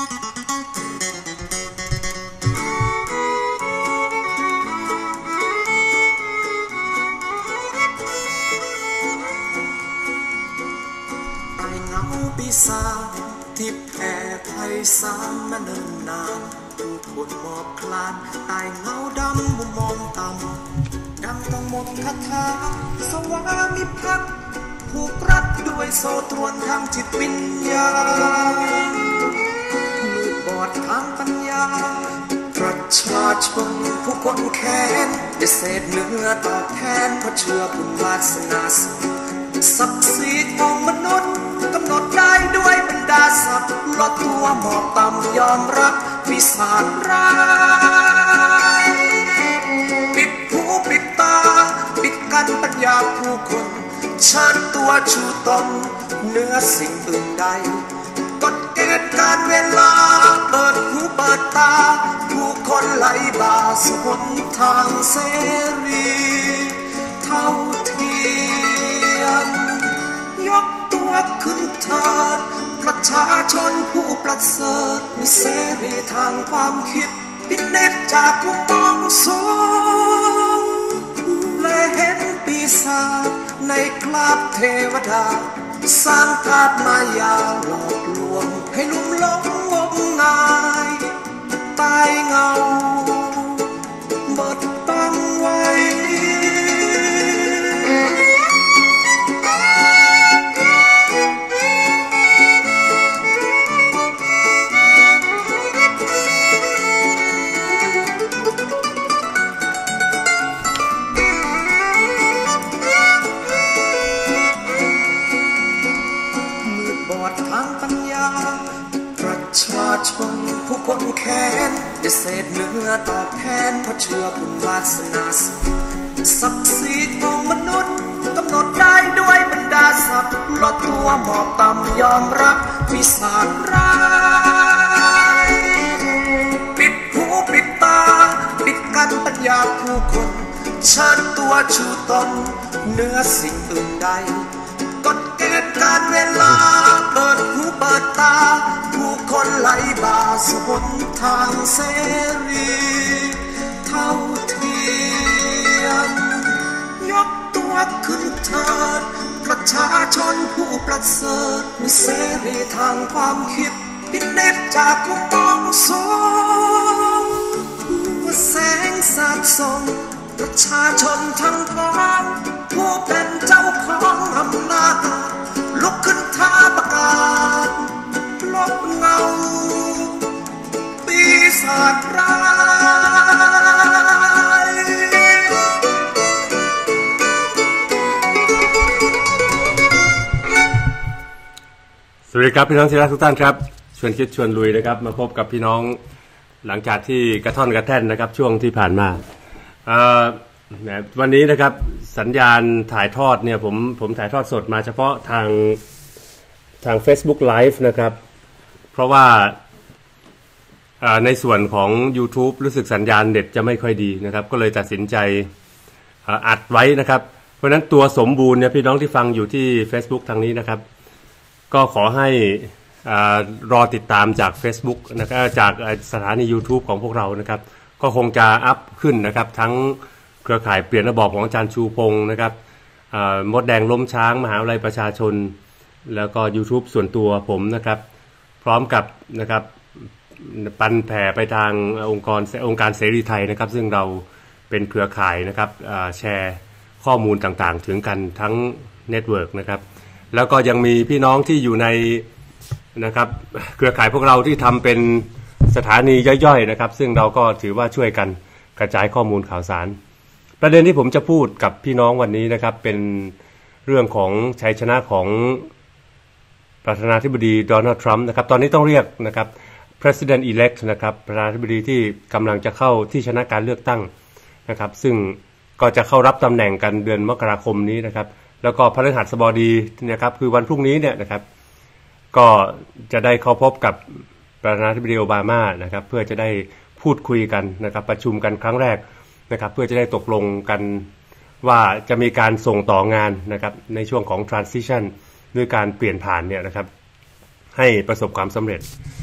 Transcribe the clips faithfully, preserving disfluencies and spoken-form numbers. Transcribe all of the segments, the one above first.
ปีศาจที่แผ่ไพศาลมาเนิ่นนานผู้คนหมอบคลานตายเงาดำมุมมองต่ำดังต้องหมดคาถาสวามิภักดิ์ผูกรัดด้วยโซ่ตรวนทางจิตวิญญาณมืดบอดทางปัญญาประชาชนผู้คนแค้นได้เศษเนื้อตอบแทนเพราะเชื่อบุญวาสนาศักดิ์ศรีของมนุษย์กำหนดได้ด้วยบรรดาศักดิ์ลดตัวหมอบต่ำยอมรับปีศาจร้ายปิดหูปิดตาปิดกั้นปัญญาผู้คนเชิดตัวชูตนเหนือสิ่งอื่นใดกฎเกณฑ์การเวลาเปิดหูเปิดตาผู้คนไหลบ่าสู่หนทางเสรีเท่าเทียมยกตัวขึ้นเถิดประชาชนผู้ประเสริฐมีเสรีทางความคิดปิดเน็ตจากผู้มองสูงและเห็นปีศาจในคราบเทวดาสร้างภาพมายาหลอกลวงให้ลุ่มหลงงมงายตายเงาบดบังไว้ชนผู้คนแค้นได้เศษเนื้อตอบแทนเพราะเชื่อบุญวาสนาศักดิ์ศรีของมนุษย์กำหนดได้ด้วยบรรดาศักดิ์ลดตัวหมอบต่ำยอมรับปีศาจร้ายปิดหูปิดตาปิดกั้นปัญญาผู้คนเชิดตัวชูตนเหนือสิ่งอื่นใดกฎเกณฑ์การเวลาเปิดหูเปิดตาผู้คนไหลบ่าสู่หนทางเสรีเท่าเทียมยกตัวขึ้นเถิดประชาชนผู้ประเสริฐมีเสรีทางความคิดปิดเน็ตจากผู้มองสูงว่าแสงสาดส่องประชาชนทั้งพ้องผู้เป็นเจ้าของอำนาจลุกขึ้นท้าประกาศลบเงาปีศาจร้ายสวัสดีครับพี่น้องที่รักทุกท่านครับชวนคิดชวนลุยนะครับมาพบกับพี่น้องหลังจากที่กระท่อนกระแท่นนะครับช่วงที่ผ่านมาวันนี้นะครับสัญญาณถ่ายทอดเนี่ยผมผมถ่ายทอดสดมาเฉพาะทางทาง Facebook Live นะครับเพราะว่าในส่วนของ YouTube รู้สึกสัญญาณเน็ตจะไม่ค่อยดีนะครับก็เลยตัดสินใจอัดไว้นะครับเพราะฉะนั้นตัวสมบูรณ์เนี่ยพี่น้องที่ฟังอยู่ที่ Facebook ทางนี้นะครับก็ขอให้รอติดตามจาก Facebook นะครับจากสถานี YouTube ของพวกเรานะครับก็คงจะอัพขึ้นนะครับทั้งเครือข่ายเปลี่ยนระบอบของอาจารย์ชูพงศ์นะครับมดแดงล้มช้างมหาวิทยาลัยประชาชนแล้วก็ YouTube ส่วนตัวผมนะครับพร้อมกับนะครับปันแผ่ไปทางองค์กรองค์การเสรีไทยนะครับซึ่งเราเป็นเครือข่ายนะครับแชร์ข้อมูลต่างๆถึงกันทั้งเน็ตเวิร์กนะครับแล้วก็ยังมีพี่น้องที่อยู่ในนะครับเครือข่ายพวกเราที่ทำเป็นสถานีย่อยๆนะครับซึ่งเราก็ถือว่าช่วยกันกระจายข้อมูลข่าวสารประเด็นที่ผมจะพูดกับพี่น้องวันนี้นะครับเป็นเรื่องของชัยชนะของประธานาธิบดีโดนัลด์ทรัมป์นะครับตอนนี้ต้องเรียกนะครับ President elect นะครับประธานาธิบดีที่กำลังจะเข้าที่ชนะการเลือกตั้งนะครับซึ่งก็จะเข้ารับตำแหน่งกันเดือนมกราคมนี้นะครับแล้วก็พฤหัสบดีนะครับคือวันพรุ่งนี้เนี่ยนะครับก็จะได้เข้าพบกับประธานาธิบดีโอบามานะครับเพื่อจะได้พูดคุยกันนะครับประชุมกันครั้งแรกนะครับเพื่อจะได้ตกลงกันว่าจะมีการส่งต่องานนะครับในช่วงของ transition ด้วยการเปลี่ยนผ่านเนี่ยนะครับให้ประสบความสำเร็จ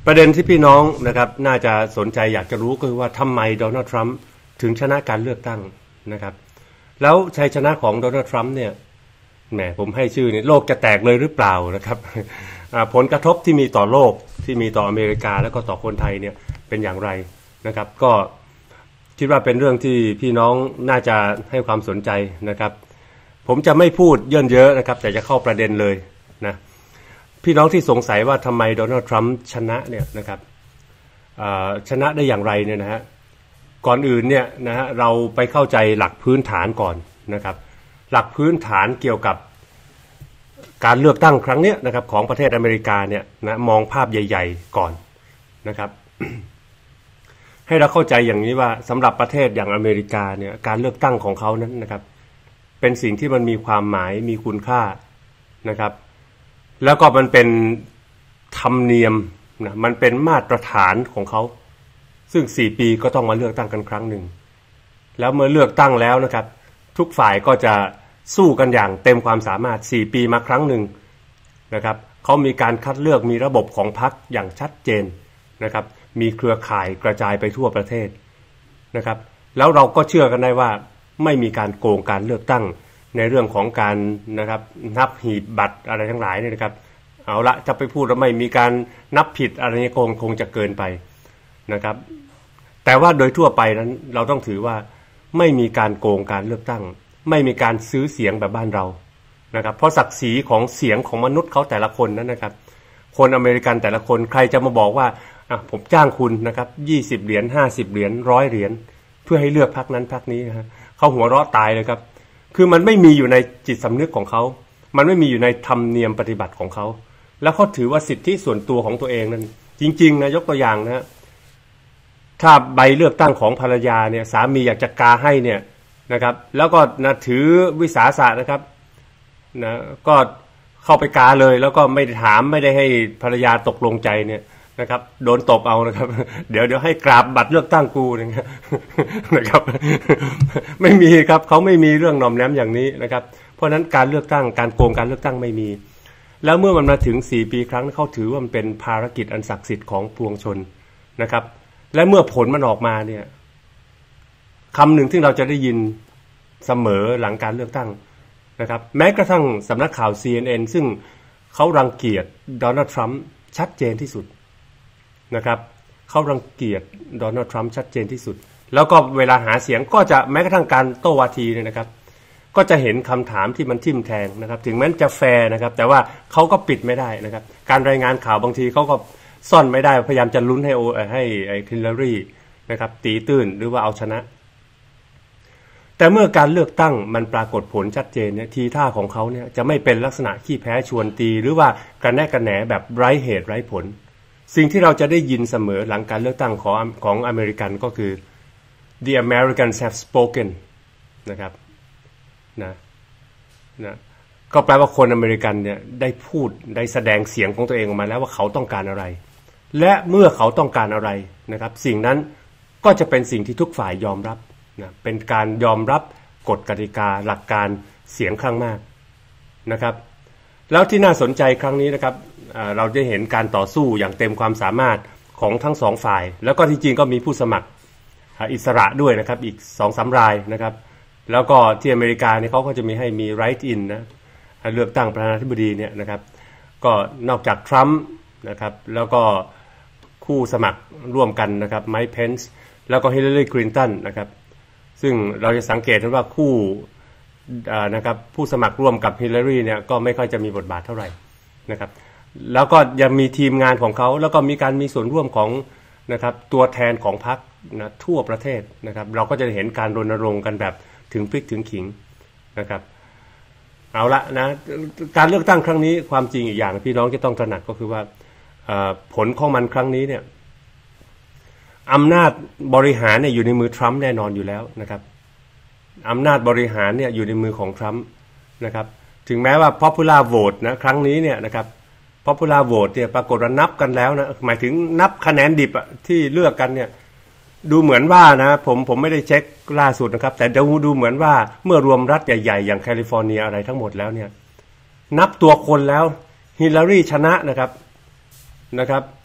ประเด็นที่พี่น้องนะครับน่าจะสนใจอยากจะรู้ก็คือว่าทำไมโดนัลด์ทรัมป์ถึงชนะการเลือกตั้งนะครับแล้วชัยชนะของโดนัลด์ทรัมป์เนี่ยแหมผมให้ชื่อนี่โลกจะแตกเลยหรือเปล่านะครับผลกระทบที่มีต่อโลกที่มีต่ออเมริกาแล้วก็ต่อคนไทยเนี่ยเป็นอย่างไรนะครับก็คิดว่าเป็นเรื่องที่พี่น้องน่าจะให้ความสนใจนะครับผมจะไม่พูดเยินเยอะนะครับแต่จะเข้าประเด็นเลยนะพี่น้องที่สงสัยว่าทำไมโดนัลด์ทรัมป์ชนะเนี่ยนะครับชนะได้อย่างไรเนี่ยนะฮะก่อนอื่นเนี่ยนะฮะเราไปเข้าใจหลักพื้นฐานก่อนนะครับหลักพื้นฐานเกี่ยวกับการเลือกตั้งครั้งนี้นะครับของประเทศอเมริกาเนี่ยนะมองภาพใหญ่ๆก่อนนะครับ ให้เราเข้าใจอย่างนี้ว่าสำหรับประเทศอย่างอเมริกาเนี่ยการเลือกตั้งของเขานั้นนะครับเป็นสิ่งที่มันมีความหมายมีคุณค่านะครับแล้วก็มันเป็นธรรมเนียมนะมันเป็นมาตรฐานของเขาซึ่งสี่ปีก็ต้องมาเลือกตั้งกันครั้งหนึ่งแล้วเมื่อเลือกตั้งแล้วนะครับทุกฝ่ายก็จะสู้กันอย่างเต็มความสามารถสี่ปีมาครั้งหนึ่งนะครับเขามีการคัดเลือกมีระบบของพรรคอย่างชัดเจนนะครับมีเครือข่ายกระจายไปทั่วประเทศนะครับแล้วเราก็เชื่อกันได้ว่าไม่มีการโกงการเลือกตั้งในเรื่องของการนะครับนับหีบบัตรอะไรทั้งหลายเนี่ยนะครับเอาละจะไปพูดว่าไม่มีการนับผิดอะไรนี้คงคงจะเกินไปนะครับแต่ว่าโดยทั่วไปนั้นเราต้องถือว่าไม่มีการโกงการเลือกตั้งไม่มีการซื้อเสียงแบบบ้านเรานะครับเพราะศักดิ์ศรีของเสียงของมนุษย์เขาแต่ละคนนั้นนะครับคนอเมริกันแต่ละคนใครจะมาบอกว่าอ่ะผมจ้างคุณนะครับยี่สิบเหรียญห้าสิบเหรียญร้อยเหรียญเพื่อให้เลือกพรรคนั้นพรรคนี้นะฮะเขาหัวเราะตายเลยครับคือมันไม่มีอยู่ในจิตสำนึกของเขามันไม่มีอยู่ในธรรมเนียมปฏิบัติของเขาแล้วเขาถือว่าสิทธิส่วนตัวของตัวเองนั้นจริงๆนะยกตัวอย่างนะถ้าใบเลือกตั้งของภรรยาเนี่ยสามีอยากจะกาให้เนี่ยนะครับแล้วก็นะถือวิสาสะนะครับนะก็เข้าไปกาเลยแล้วก็ไม่ถามไม่ได้ให้ภรรยาตกลงใจเนี่ยนะครับโดนตบเอานะครับเดี๋ยวเดี๋ยวให้กราบบัตรเลือกตั้งกูนะครับนะครับไม่มีครับเขาไม่มีเรื่องหน่อมแนมอย่างนี้นะครับเพราะฉะนั้นการเลือกตั้งการโกงการเลือกตั้งไม่มีแล้วเมื่อมันมาถึงสี่ปีครั้งเขาถือว่ามันเป็นภารกิจอันศักดิ์สิทธิ์ของปวงชนนะครับและเมื่อผลมันออกมาเนี่ยคำหนึ่งที่เราจะได้ยินเสมอหลังการเลือกตั้งนะครับแม้กระทั่งสำนักข่าว ซี เอ็น เอ็น ซึ่งเขารังเกียจโดนัลด์ทรัมป์ชัดเจนที่สุดนะครับเขารังเกียจโดนัลด์ทรัมป์ชัดเจนที่สุดแล้วก็เวลาหาเสียงก็จะแม้กระทั่งการโต้วาทีเนี่ยนะครับก็จะเห็นคำถามที่มันทิ่มแทงนะครับถึงแม้จะแฟร์นะครับแต่ว่าเขาก็ปิดไม่ได้นะครับการรายงานข่าวบางทีเขาก็ซ่อนไม่ได้พยายามจะลุ้นให้โอให้ไอ้ฮิลลารีนะครับตีตื้นหรือว่าเอาชนะแต่เมื่อการเลือกตั้งมันปรากฏผลชัดเจนเนี่ยทีท่าของเขาเนี่ยจะไม่เป็นลักษณะขี้แพ้ชวนตีหรือว่ากระแนกกระแหนแบบไร้เหตุไร้ผลสิ่งที่เราจะได้ยินเสมอหลังการเลือกตั้งของของอเมริกันก็คือ the Americans have spoken นะครับนะนะก็แปลว่าคนอเมริกันเนี่ยได้พูดได้แสดงเสียงของตัวเองออกมาแล้วว่าเขาต้องการอะไรและเมื่อเขาต้องการอะไรนะครับสิ่งนั้นก็จะเป็นสิ่งที่ทุกฝ่ายยอมรับนะเป็นการยอมรับกฎกติกาหลักการเสียงข้างมากนะครับแล้วที่น่าสนใจครั้งนี้นะครับเราได้เห็นการต่อสู้อย่างเต็มความสามารถของทั้งสองฝ่ายแล้วก็ที่จริงก็มีผู้สมัครอิสระด้วยนะครับอีก สองสาม รายนะครับแล้วก็ที่อเมริกาเนี่ยเขาก็จะมีให้มี right in นะเลือกตั้งประธานาธิบดีเนี่ยนะครับก็นอกจากทรัมป์นะครับแล้วก็คู่สมัครร่วมกันนะครับไมค์เพนซ์แล้วก็ฮิลลารีคลินตันนะครับซึ่งเราจะสังเกตว่าคู่นะครับผู้สมัครร่วมกับฮิลลารีเนี่ยก็ไม่ค่อยจะมีบทบาทเท่าไหร่นะครับแล้วก็ยังมีทีมงานของเขาแล้วก็มีการมีส่วนร่วมของนะครับตัวแทนของพรรคนะทั่วประเทศนะครับเราก็จะเห็นการรณรงค์กันแบบถึงพริกถึงขิงนะครับเอาละนะการเลือกตั้งครั้งนี้ความจริงอีกอย่างพี่น้องจะต้องตระหนักก็คือว่าผลของมันครั้งนี้เนี่ยอำนาจบริหารเนี่ยอยู่ในมือทรัมป์แน่นอนอยู่แล้วนะครับอำนาจบริหารเนี่ยอยู่ในมือของทรัมป์นะครับถึงแม้ว่า popular vote นะครั้งนี้เนี่ยนะครับ popular vote เนี่ยปรากฏว่านับกันแล้วนะหมายถึงนับคะแนนดิบที่เลือกกันเนี่ยดูเหมือนว่านะผมผมไม่ได้เช็คล่าสุดนะครับแต่ดูดูเหมือนว่าเมื่อรวมรัฐใหญ่ๆอย่างแคลิฟอร์เนียอะไรทั้งหมดแล้วเนี่ยนับตัวคนแล้วฮิลลารีชนะนะครับนะครับ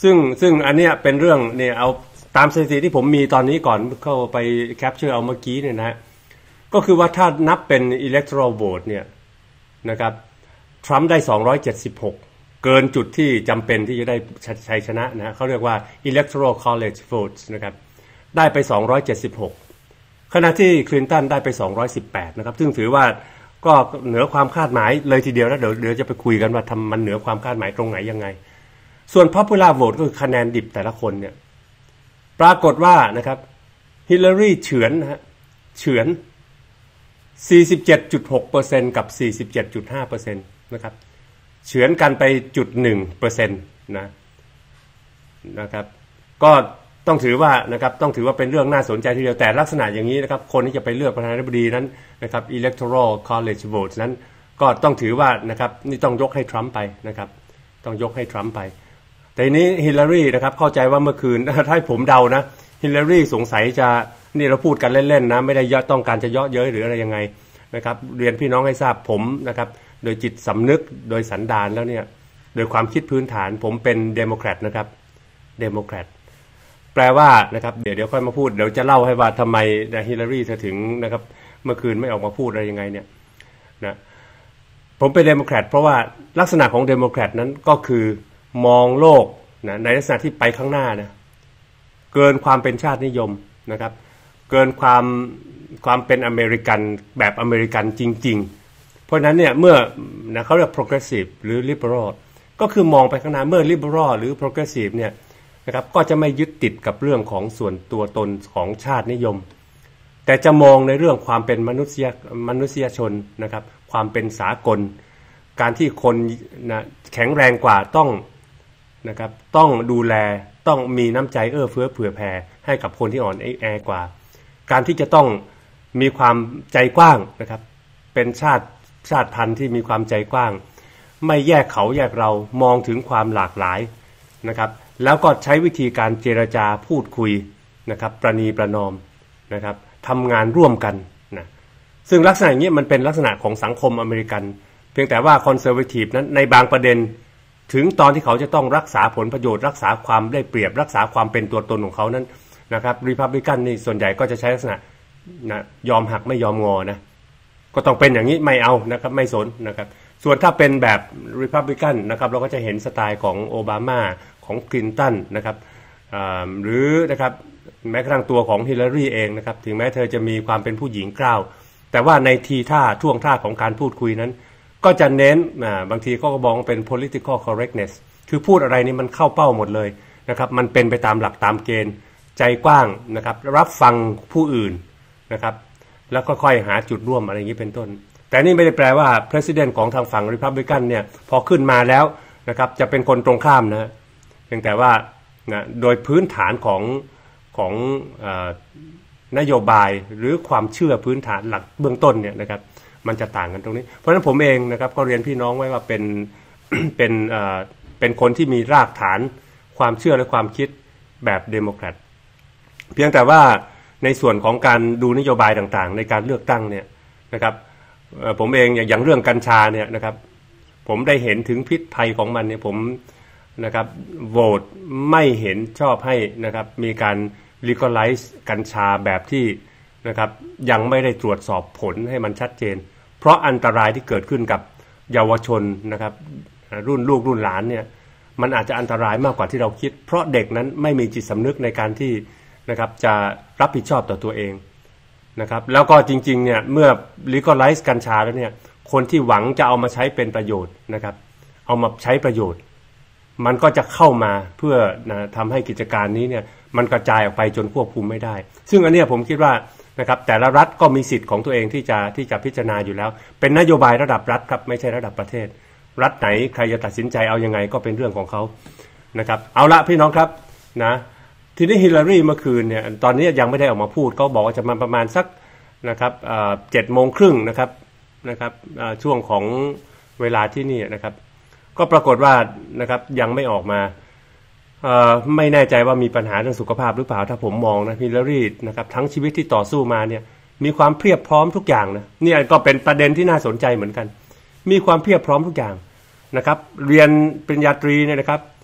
ซึ่งซึ่งอันเนี้ยเป็นเรื่องเนี่ยเอาตามสถิติที่ผมมีตอนนี้ก่อนเข้าไปแคปเจอร์เอาเมื่อกี้เนี่ยนะก็คือว่าถ้านับเป็น electoral vote เนี่ยนะครับทรัมป์ได้สองร้อยเจ็ดสิบหกเกินจุดที่จำเป็นที่จะได้ชัยชนะนะเขาเรียกว่า electoral college votes นะครับได้ไปสองร้อยเจ็ดสิบหกขณะที่คลินตันได้ไปสองร้อยสิบแปดนะครับซึ่งถือว่าก็เหนือความคาดหมายเลยทีเดียวแล้วเดี๋ยวเดี๋ยวจะไปคุยกันว่าทำมันเหนือความคาดหมายตรงไหนยังไงส่วน popular vote ก็คือคะแนนดิบแต่ละคนเนี่ยปรากฏว่านะครับฮิลลารีเฉือนนะฮะเฉือน สี่สิบเจ็ดจุดหกเปอร์เซ็นต์ กับ สี่สิบเจ็ดจุดห้าเปอร์เซ็นต์ นะครับเฉือนกันไป จุดหนึ่งเปอร์เซ็นต์ นะนะครับก็ต้องถือว่านะครับต้องถือว่าเป็นเรื่องน่าสนใจทีเดียวแต่ลักษณะอย่างนี้นะครับคนที่จะไปเลือกประธานาธิบดีนั้นนะครับ electoral college vote นั้นก็ต้องถือว่านะครับนี่ต้องยกให้ทรัมป์ไปนะครับต้องยกให้ทรัมป์ไปแต่นี้ฮิลลารีนะครับเข้าใจว่าเมื่อคืนถ้าให้ผมเดานะฮิลลารีสงสัยจะนี่เราพูดกันเล่นๆนะไม่ได้ต้องการจะเยาะเย้ยหรืออะไรยังไงนะครับเรียนพี่น้องให้ทราบผมนะครับโดยจิตสำนึกโดยสันดานแล้วเนี่ยโดยความคิดพื้นฐานผมเป็นเดโมแครตนะครับเดโมแครตแปลว่านะครับเดี๋ยวเดี๋ยวค่อยมาพูดเดี๋ยวจะเล่าให้ว่าทำไมฮิลลารีเธอถึงนะครับเมื่อคืนไม่ออกมาพูดอะไรยังไงเนี่ยนะผมเป็นเดโมแครตเพราะว่าลักษณะของเดโมแครตนั้นก็คือมองโลกนะในลักษณะที่ไปข้างหน้านะเกินความเป็นชาตินิยมนะครับเกินความความเป็นอเมริกันแบบอเมริกันจริงๆเพราะฉะนั้นเนี่ยเมื่อนะเขาเรียก progressive หรือ liberal ก็คือมองไปข้างหน้าเมื่อ liberal หรือ progressive เนี่ยนะครับก็จะไม่ยึดติดกับเรื่องของส่วนตัวตนของชาตินิยมแต่จะมองในเรื่องความเป็นมนุษยมนุษยชนนะครับความเป็นสากลการที่คนนะแข็งแรงกว่าต้องนะครับต้องดูแลต้องมีน้ำใจเอื้อเฟื้อเผื่อแผ่ให้กับคนที่อ่อนแอกว่าการที่จะต้องมีความใจกว้างนะครับเป็นชาติชาติพันธุ์ที่มีความใจกว้างไม่แยกเขาแยกเรามองถึงความหลากหลายนะครับแล้วก็ใช้วิธีการเจรจาพูดคุยนะครับประนีประนอมนะครับทำงานร่วมกันนะซึ่งลักษณะอย่างนี้มันเป็นลักษณะของสังคมอเมริกันเพียงแต่ว่าคอนเซอร์เวทีฟนั้นในบางประเด็นถึงตอนที่เขาจะต้องรักษาผลประโยชน์รักษาความได้เปรียบรักษาความเป็นตัวตนของเขานั้นนะครับรีพับลิกันนี่ส่วนใหญ่ก็จะใช้ลักษณะนะยอมหักไม่ยอมงอนะก็ต้องเป็นอย่างนี้ไม่เอานะครับไม่สนนะครับส่วนถ้าเป็นแบบรีพับลิกันนะครับเราก็จะเห็นสไตล์ของโอบามาของคลินตันนะครับหรือนะครับแม้กระทั่งตัวของฮิลลารีเองนะครับถึงแม้เธอจะมีความเป็นผู้หญิงกล้าวแต่ว่าในทีท่าท่วงท่าของการพูดคุยนั้นก็จะเน้นบางทีก็มองเป็น political correctness คือพูดอะไรนี่มันเข้าเป้าหมดเลยนะครับมันเป็นไปตามหลักตามเกณฑ์ใจกว้างนะครับรับฟังผู้อื่นนะครับแล้วก็ค่อยหาจุดร่วมอะไรอย่างนี้เป็นต้นแต่นี่ไม่ได้แปลว่า president ของทางฝั่ง Republican เนี่ยพอขึ้นมาแล้วนะครับจะเป็นคนตรงข้ามนะเพียงแต่ว่านะโดยพื้นฐานของของเอ่อนโยบายหรือความเชื่อพื้นฐานหลักเบื้องต้นเนี่ยนะครับมันจะต่างกันตรงนี้เพราะฉะนั้นผมเองนะครับก็เรียนพี่น้องไว้ว่าเป็น เป็นเอ่อเป็นคนที่มีรากฐานความเชื่อและความคิดแบบเดโมแครตเพียงแต่ว่าในส่วนของการดูนโยบายต่างๆในการเลือกตั้งเนี่ยนะครับผมเองอย่างเรื่องกัญชาเนี่ยนะครับผมได้เห็นถึงพิษภัยของมันเนี่ยผมนะครับโหวตไม่เห็นชอบให้นะครับมีการ legalize กัญชาแบบที่นะครับยังไม่ได้ตรวจสอบผลให้มันชัดเจนเพราะอันตรายที่เกิดขึ้นกับเยาวชนนะครับรุ่นลูกรุ่นหลานเนี่ยมันอาจจะอันตรายมากกว่าที่เราคิดเพราะเด็กนั้นไม่มีจิตสำนึกในการที่นะครับจะรับผิดชอบต่อตัวเองนะครับแล้วก็จริงๆเนี่ยเมื่อ legalize กัญชาแล้วเนี่ยคนที่หวังจะเอามาใช้เป็นประโยชน์นะครับเอามาใช้ประโยชน์มันก็จะเข้ามาเพื่อนะทำให้กิจการนี้เนี่ยมันกระจายออกไปจนควบคุมไม่ได้ซึ่งอันนี้ผมคิดว่านะครับแต่ละรัฐก็มีสิทธิ์ของตัวเองที่จะที่จะพิจารณาอยู่แล้วเป็นนโยบายระดับรัฐครับไม่ใช่ระดับประเทศรัฐไหนใครจะตัดสินใจเอายังไงก็เป็นเรื่องของเขานะครับเอาละพี่น้องครับนะทีนี้ฮิลลารีเมื่อคืนเนี่ยตอนนี้ยังไม่ได้ออกมาพูดเขาบอกว่าจะมาประมาณสักนะครับเจ็ดโมงครึ่งนะครับนะครับช่วงของเวลาที่นี่นะครับก็ปรากฏว่านะครับยังไม่ออกมาไม่แน่ใจว่ามีปัญหาเรื่องสุขภาพหรือเปล่าถ้าผมมองนะฮิลลารีนะครับทั้งชีวิตที่ต่อสู้มาเนี่ยมีความเพียบพร้อมทุกอย่างนะนี่ก็เป็นประเด็นที่น่าสนใจเหมือนกันมีความเพียบพร้อมทุกอย่างนะครับเรียนปริญญาตรีเนี่ยนะครับ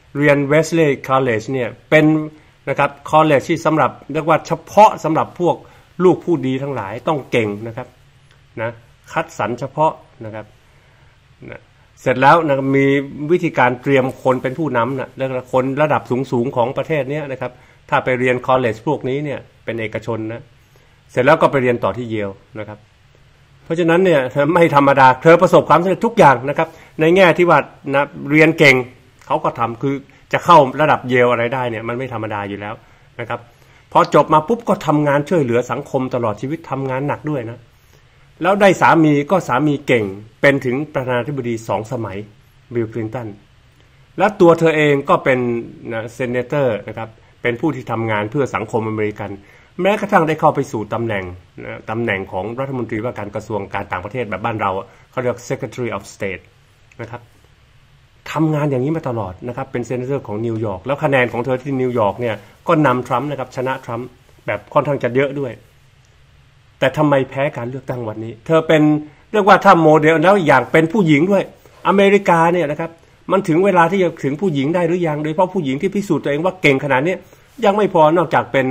เรียน Wesley College เนี่ยเป็นนะครับ college ที่สำหรับเรียกว่าเฉพาะสำหรับพวกลูกผู้ดีทั้งหลายต้องเก่งนะครับนะคัดสรรเฉพาะนะครับนะเสร็จแล้วนะมีวิธีการเตรียมคนเป็นผู้นำนะแล้วคนระดับสูงๆของประเทศนี้นะครับถ้าไปเรียน college พวกนี้เนี่ยเป็นเอกชนนะเสร็จแล้วก็ไปเรียนต่อที่เยลนะครับเพราะฉะนั้นเนี่ยไม่ธรรมดาเธอประสบความสำเร็จทุกอย่างนะครับในแง่ที่ว่านะเรียนเก่งเขาก็ทำคือจะเข้าระดับเยลอะไรได้เนี่ยมันไม่ธรรมดาอยู่แล้วนะครับพอจบมาปุ๊บก็ทำงานช่วยเหลือสังคมตลอดชีวิตทำงานหนักด้วยนะแล้วได้สามีก็สามีเก่งเป็นถึงประธานาธิบดีสองสมัยบิลคลินตันและตัวเธอเองก็เป็นนะเซเนเตอร์นะครับเป็นผู้ที่ทำงานเพื่อสังคมอเมริกันแม้กระทั่งได้เข้าไปสู่ตำแหน่งนะตำแหน่งของรัฐมนตรีว่าการกระทรวงการต่างประเทศแบบบ้านเราเขาเรียก Secretary of State นะครับทำงานอย่างนี้มาตลอดนะครับเป็นเซเนเตอร์ของนิวยอร์กแล้วคะแนนของเธอที่นิวยอร์กเนี่ยก็นำทรัมป์นะครับชนะทรัมป์แบบค่อนข้างจะเยอะด้วยแต่ทำไมแพ้การเลือกตั้งวันนี้เธอเป็นเรียกว่าถ้าโมเดลแล้วอย่างเป็นผู้หญิงด้วยอเมริกาเนี่ยนะครับมันถึงเวลาที่จะถึงผู้หญิงได้หรือยังโดยเฉพาะผู้หญิงที่พิสูจน์ตัวเองว่าเก่งขนาดนี้ยังไม่พอนอกจากเป็น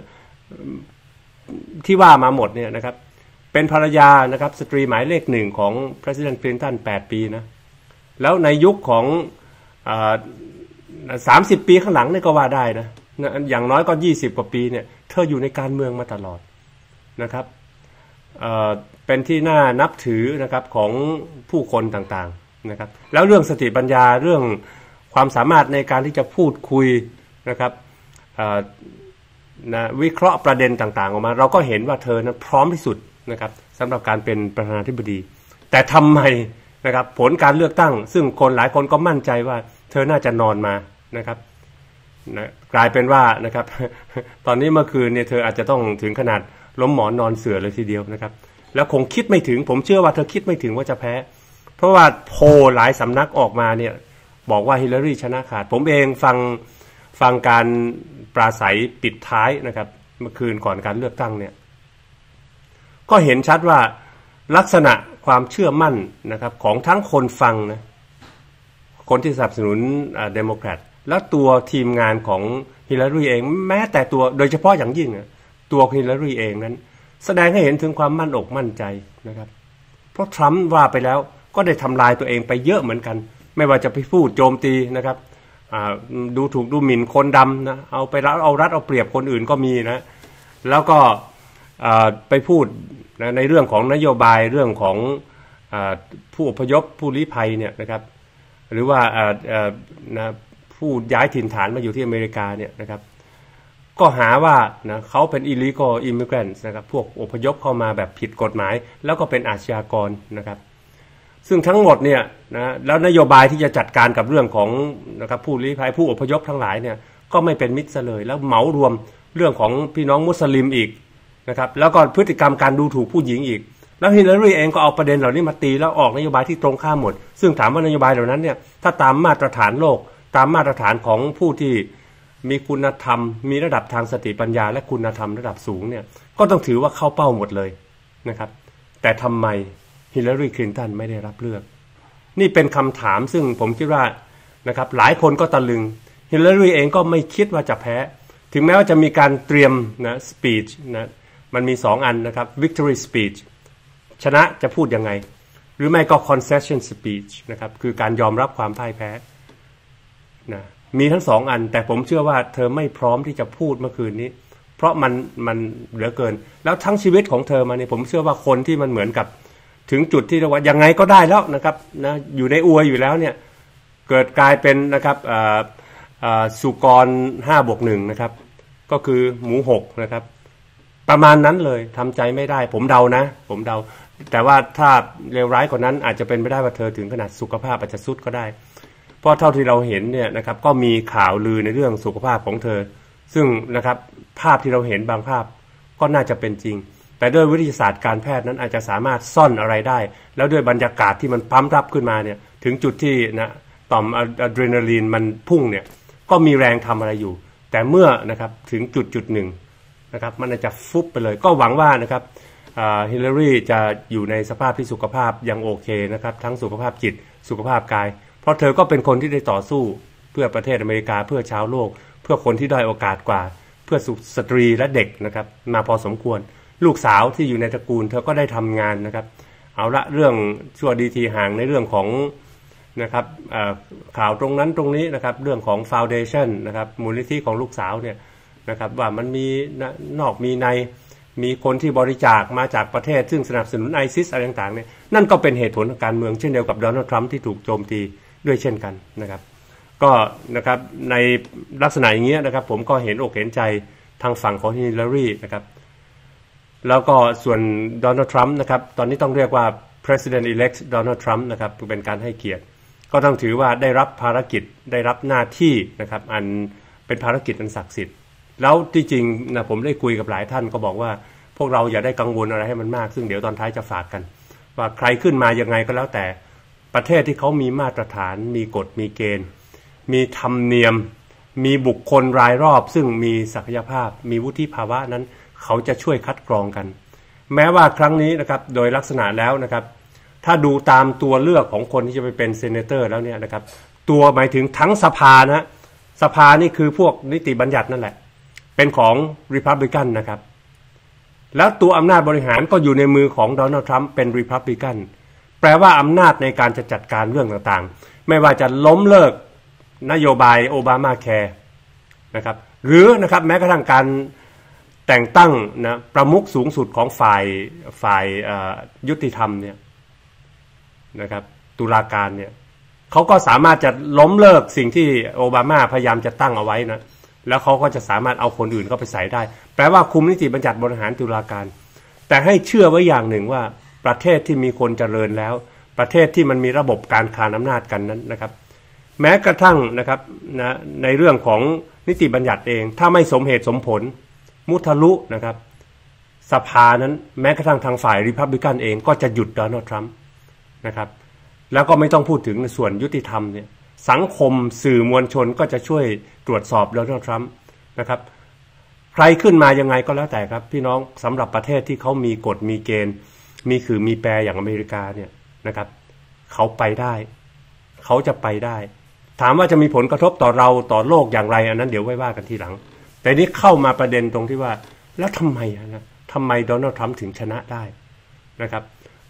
ที่ว่ามาหมดเนี่ยนะครับเป็นภรรยานะครับสตรีหมายเลขหนึ่งของ President Clinton แปดปีนะแล้วในยุคของสามสิบปีข้างหลังนี่ก็ว่าได้นะอย่างน้อยก็ยี่สิบกว่าปีเนี่ยเธออยู่ในการเมืองมาตลอดนะครับ เอ่อ เป็นที่น่านับถือนะครับของผู้คนต่างๆนะครับแล้วเรื่องสติปัญญาเรื่องความสามารถในการที่จะพูดคุยนะครับนะวิเคราะห์ประเด็นต่างๆออกมาเราก็เห็นว่าเธอนั้นพร้อมที่สุดนะครับสำหรับการเป็นประธานาธิบดีแต่ทำไมนะครับผลการเลือกตั้งซึ่งคนหลายคนก็มั่นใจว่าเธอน่าจะนอนมานะครับนะกลายเป็นว่านะครับตอนนี้เมื่อคืนเนี่ยเธออาจจะต้องถึงขนาดล้มหมอนนอนเสื่อเลยทีเดียวนะครับแล้วคงคิดไม่ถึงผมเชื่อว่าเธอคิดไม่ถึงว่าจะแพ้เพราะว่าโพลหลายสำนักออกมาเนี่ยบอกว่าฮิลลารีชนะขาดผมเองฟังฟังการปราศัยปิดท้ายนะครับเมื่อคืนก่อนการเลือกตั้งเนี่ยก็เห็นชัดว่าลักษณะความเชื่อมั่นนะครับของทั้งคนฟังนะคนที่สนับสนุนเดโมแครตและตัวทีมงานของฮิลลารีเองแม้แต่ตัวโดยเฉพาะอย่างยิ่งตัวฮิลลารีเองนั้นแสดงให้เห็นถึงความมั่นอกมั่นใจนะครับเพราะทรัมป์ว่าไปแล้วก็ได้ทำลายตัวเองไปเยอะเหมือนกันไม่ว่าจะไปพูดโจมตีนะครับดูถูกดูหมิ่นคนดำนะเอาไปรัดเอารัดเอาเปรียบคนอื่นก็มีนะแล้วก็ไปพูดนะในเรื่องของนโยบายเรื่องของผู้อพยพผู้ลี้ภัยเนี่ยนะครับหรือว่านะผู้ย้ายถิ่นฐานมาอยู่ที่อเมริกาเนี่ยนะครับก็หาว่านะเขาเป็น illegal immigrants นะครับพวกอพยพเข้ามาแบบผิดกฎหมายแล้วก็เป็นอาชญากรนะครับซึ่งทั้งหมดเนี่ยนะแล้วนโยบายที่จะจัดการกับเรื่องของนะครับผู้ลี้ภัยผู้อพยพทั้งหลายเนี่ยก็ไม่เป็นมิตรเลยแล้วเหมารวมเรื่องของพี่น้องมุสลิมอีกนะครับแล้วก็พฤติกรรมการดูถูกผู้หญิงอีกแล้วฮิลลารีเองก็เอาประเด็นเหล่านี้มาตีแล้วออกนโยบายที่ตรงข้ามหมดซึ่งถามว่านโยบายเหล่านั้นเนี่ยถ้าตามมาตรฐานโลกตามมาตรฐานของผู้ที่มีคุณธรรมมีระดับทางสติปัญญาและคุณธรรมระดับสูงเนี่ยก็ต้องถือว่าเข้าเป้าหมดเลยนะครับแต่ทำไมฮิลลารีคลินตันไม่ได้รับเลือกนี่เป็นคำถามซึ่งผมคิดว่านะครับหลายคนก็ตะลึงฮิลลารีเองก็ไม่คิดว่าจะแพ้ถึงแม้ว่าจะมีการเตรียมนะสปีชนะมันมีสองอันนะครับ victory speech ชนะจะพูดยังไงหรือไม่ก็ concession speech นะครับคือการยอมรับความพ่ายแพ้นะมีทั้งสองอันแต่ผมเชื่อว่าเธอไม่พร้อมที่จะพูดเมื่อคืนนี้เพราะมันมันเหลือเกินแล้วทั้งชีวิตของเธอมาเนี่ยผมเชื่อว่าคนที่มันเหมือนกับถึงจุดที่เรียกว่ายังไงก็ได้แล้วนะครับนะอยู่ในอวยอยู่แล้วเนี่ยเกิดกลายเป็นนะครับสุกรห้าบวกหนึ่งนะครับก็คือหมูหกนะครับประมาณนั้นเลยทำใจไม่ได้ผมเดานะผมเดาแต่ว่าถ้าเลวร้ายกว่านั้นอาจจะเป็นไม่ได้ว่าเธอถึงขนาดสุขภาพอาจจะทรุดก็ได้เพราะเท่าที่เราเห็นเนี่ยนะครับก็มีข่าวลือในเรื่องสุขภาพของเธอซึ่งนะครับภาพที่เราเห็นบางภาพก็น่าจะเป็นจริงแต่ด้วยวิทยาศาสตร์การแพทย์นั้นอาจจะสามารถซ่อนอะไรได้แล้วด้วยบรรยากาศที่มันปั๊มรับขึ้นมาเนี่ยถึงจุดที่นะต่อมอะดรีนาลีนมันพุ่งเนี่ยก็มีแรงทำอะไรอยู่แต่เมื่อนะครับถึงจุดจุดหนึ่งนะครับมันอาจจะฟุบไปเลยก็หวังว่านะครับฮิลลารีจะอยู่ในสภาพที่สุขภาพยังโอเคนะครับทั้งสุขภาพจิตสุขภาพกายเพราะเธอก็เป็นคนที่ได้ต่อสู้เพื่อประเทศอเมริกาเพื่อชาวโลกเพื่อคนที่ด้อยโอกาสกว่าเพื่อสตรีและเด็กนะครับมาพอสมควรลูกสาวที่อยู่ในตระกูลเธอก็ได้ทำงานนะครับเอาละเรื่องชั่วดีทีห่างในเรื่องของนะครับข่าวตรงนั้นตรงนี้นะครับเรื่องของฟาวเดชั่นนะครับมูลนิธิของลูกสาวเนี่ยนะครับว่ามันมีนอกมีในมีคนที่บริจาคมาจากประเทศซึ่งสนับสนุนไอซิสอะไรต่างๆเนี่ยนั่นก็เป็นเหตุผลทางการเมืองเช่นเดียวกับโดนัลด์ทรัมป์ที่ถูกโจมตีด้วยเช่นกันนะครับก็นะครับในลักษณะอย่างเงี้ยนะครับผมก็เห็นอกเห็นใจทางฝั่งของฮิลลารีนะครับแล้วก็ส่วนโดนัลด์ทรัมป์นะครับตอนนี้ต้องเรียกว่า President elect โดนัลด์ทรัมป์นะครับเป็นการให้เกียรติก็ต้องถือว่าได้รับภารกิจได้รับหน้าที่นะครับอันเป็นภารกิจอันศักดิ์สิทธิ์แล้วที่จริงนะผมได้คุยกับหลายท่านก็บอกว่าพวกเราอย่าได้กังวลอะไรให้มันมากซึ่งเดี๋ยวตอนท้ายจะฝากกันว่าใครขึ้นมายังไงก็แล้วแต่ประเทศที่เขามีมาตรฐานมีกฎมีเกณฑ์มีธรรมเนียมมีบุคคลรายรอบซึ่งมีศักยภาพมีวุฒิภาวะนั้นเขาจะช่วยคัดกรองกันแม้ว่าครั้งนี้นะครับโดยลักษณะแล้วนะครับถ้าดูตามตัวเลือกของคนที่จะไปเป็นเซเนเตอร์แล้วเนี่ยนะครับตัวหมายถึงทั้งสภานะสภานี่คือพวกนิติบัญญัตินั่นแหละเป็นของ Republican นะครับแล้วตัวอำนาจบริหารก็อยู่ในมือของโดนัลด์ทรัมป์เป็น Republican แปลว่าอำนาจในการจะจัดการเรื่องต่างๆไม่ว่าจะล้มเลิกนโยบายโอบามาแคร์นะครับหรือนะครับแม้กระทั่งการแต่งตั้งนะประมุขสูงสุดของฝ่ายฝ่ายยุติธรรมเนี่ยนะครับตุลาการเนี่ยเขาก็สามารถจะล้มเลิกสิ่งที่โอบามาพยายามจะตั้งเอาไว้นะแล้วเขาก็จะสามารถเอาคนอื่นเข้าไปใส่ได้แปลว่าคุมนิติบัญญัติบริหารตุลาการแต่ให้เชื่อไว้อย่างหนึ่งว่าประเทศที่มีคนเจริญแล้วประเทศที่มันมีระบบการคานอำนาจกันนั้นนะครับแม้กระทั่งนะครับนะในเรื่องของนิติบัญญัติเองถ้าไม่สมเหตุสมผลมุทะลุนะครับสภานั้นแม้กระทั่งทางฝ่ายริพับลิกันเองก็จะหยุดโดนัลด์ทรัมป์นะครับแล้วก็ไม่ต้องพูดถึงในส่วนยุติธรรมเนี่ยสังคมสื่อมวลชนก็จะช่วยตรวจสอบโดนัลด์ทรัมป์นะครับใครขึ้นมายังไงก็แล้วแต่ครับพี่น้องสำหรับประเทศที่เขามีกฎมีเกณฑ์มีคือมีแปรอย่างอเมริกาเนี่ยนะครับเขาไปได้เขาจะไปได้ถามว่าจะมีผลกระทบต่อเราต่อโลกอย่างไรอันนั้นเดี๋ยวไว้ว่ากันทีหลังแต่นี้เข้ามาประเด็นตรงที่ว่าแล้วทำไมนะทำไมโดนัลด์ทรัมป์ถึงชนะได้นะครับ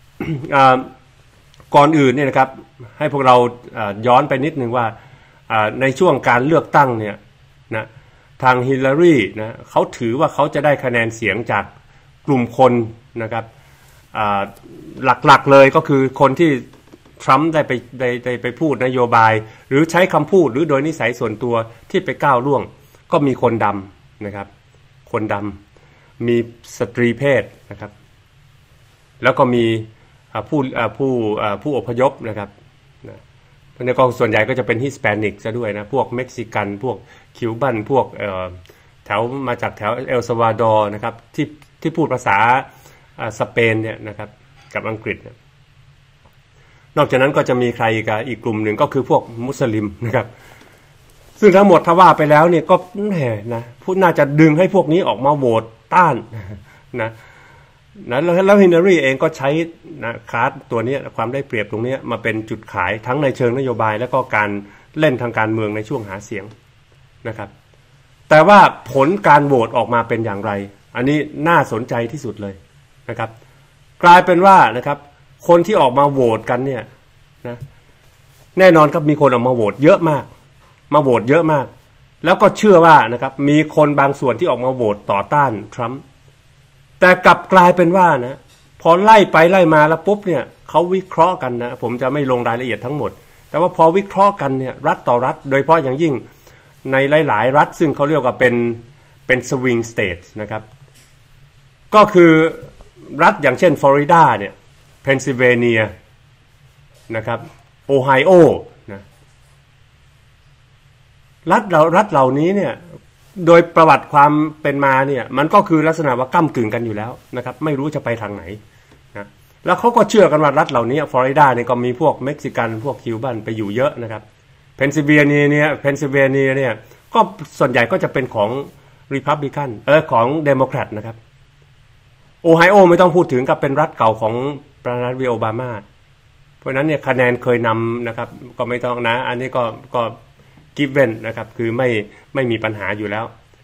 ก่อนอื่นเนี่ยนะครับให้พวกเราย้อนไปนิดนึงว่าในช่วงการเลือกตั้งเนี่ยนะทางฮิลลารีนะเขาถือว่าเขาจะได้คะแนนเสียงจากกลุ่มคนนะครับหลักๆเลยก็คือคนที่ทรัมป์ได้ไปได้ได้ไปพูดนโยบายหรือใช้คำพูดหรือโดยนิสัยส่วนตัวที่ไปก้าวล่วงก็มีคนดำนะครับคนดำมีสตรีเพศนะครับแล้วก็มีผู้ผู้ผู้อพยพนะครับนะในกองส่วนใหญ่ก็จะเป็นฮิสแปนิกซะด้วยนะพวกเม็กซิกันพวกคิวบันพวกแถวมาจากแถวเอลซัลวาดอร์นะครับที่ที่พูดภาษาสเปนเนี่ยนะครับกับอังกฤษนอกจากนั้นก็จะมีใครอีกกลุ่มหนึ่งก็คือพวกมุสลิมนะครับซึ่งทั้งหมดถ้าว่าไปแล้วเนี่ยก็แหมนะพูดน่าจะดึงให้พวกนี้ออกมาโหวตต้านนะนะแล้วฮิลลารีเองก็ใช้นะคาร์ดตัวนี้ความได้เปรียบตรงนี้มาเป็นจุดขายทั้งในเชิงนโยบายและก็การเล่นทางการเมืองในช่วงหาเสียงนะครับแต่ว่าผลการโหวตออกมาเป็นอย่างไรอันนี้น่าสนใจที่สุดเลยนะครับกลายเป็นว่านะครับคนที่ออกมาโหวตกันเนี่ยนะแน่นอนครับมีคนออกมาโหวตเยอะมากมาโหวตเยอะมากแล้วก็เชื่อว่านะครับมีคนบางส่วนที่ออกมาโหวตต่อต้านทรัมป์แต่กลับกลายเป็นว่านะพอไล่ไปไล่มาแล้วปุ๊บเนี่ยเขาวิเคราะห์กันนะผมจะไม่ลงรายละเอียดทั้งหมดแต่ว่าพอวิเคราะห์กันเนี่ยรัฐต่อรัฐโดยเฉพาะอย่างยิ่งในหลายๆรัฐซึ่งเขาเรียกว่าเป็นเป็นสวิงสเตทนะครับก็คือรัฐอย่างเช่นฟลอริดาเนี่ยเพนซิลเวเนียนะครับโอไฮโอนะรัฐเรารัฐเหล่านี้เนี่ยโดยประวัติความเป็นมาเนี่ยมันก็คือลักษณะว่าก้ำกึ่งกันอยู่แล้วนะครับไม่รู้จะไปทางไหนนะแล้วเขาก็เชื่อกันว่ารัฐเหล่านี้ฟลอริดาเนี่ยก็มีพวกเม็กซิกันพวกคิวบันไปอยู่เยอะนะครับเพนซิลเวเนียเนี่ยเพนซิลเวเนียเนี่ยก็ส่วนใหญ่ก็จะเป็นของรีพับลิกันเออของเดโมแครตนะครับโอไฮโอไม่ต้องพูดถึงกับเป็นรัฐเก่าของประธานาธิบดีโอบามาเพราะนั้นเนี่ยคะแนนเคยนำนะครับก็ไม่ต้องนะอันนี้ก็ก็ given นะครับคือไม่ไม่มีปัญหาอยู่แล้ว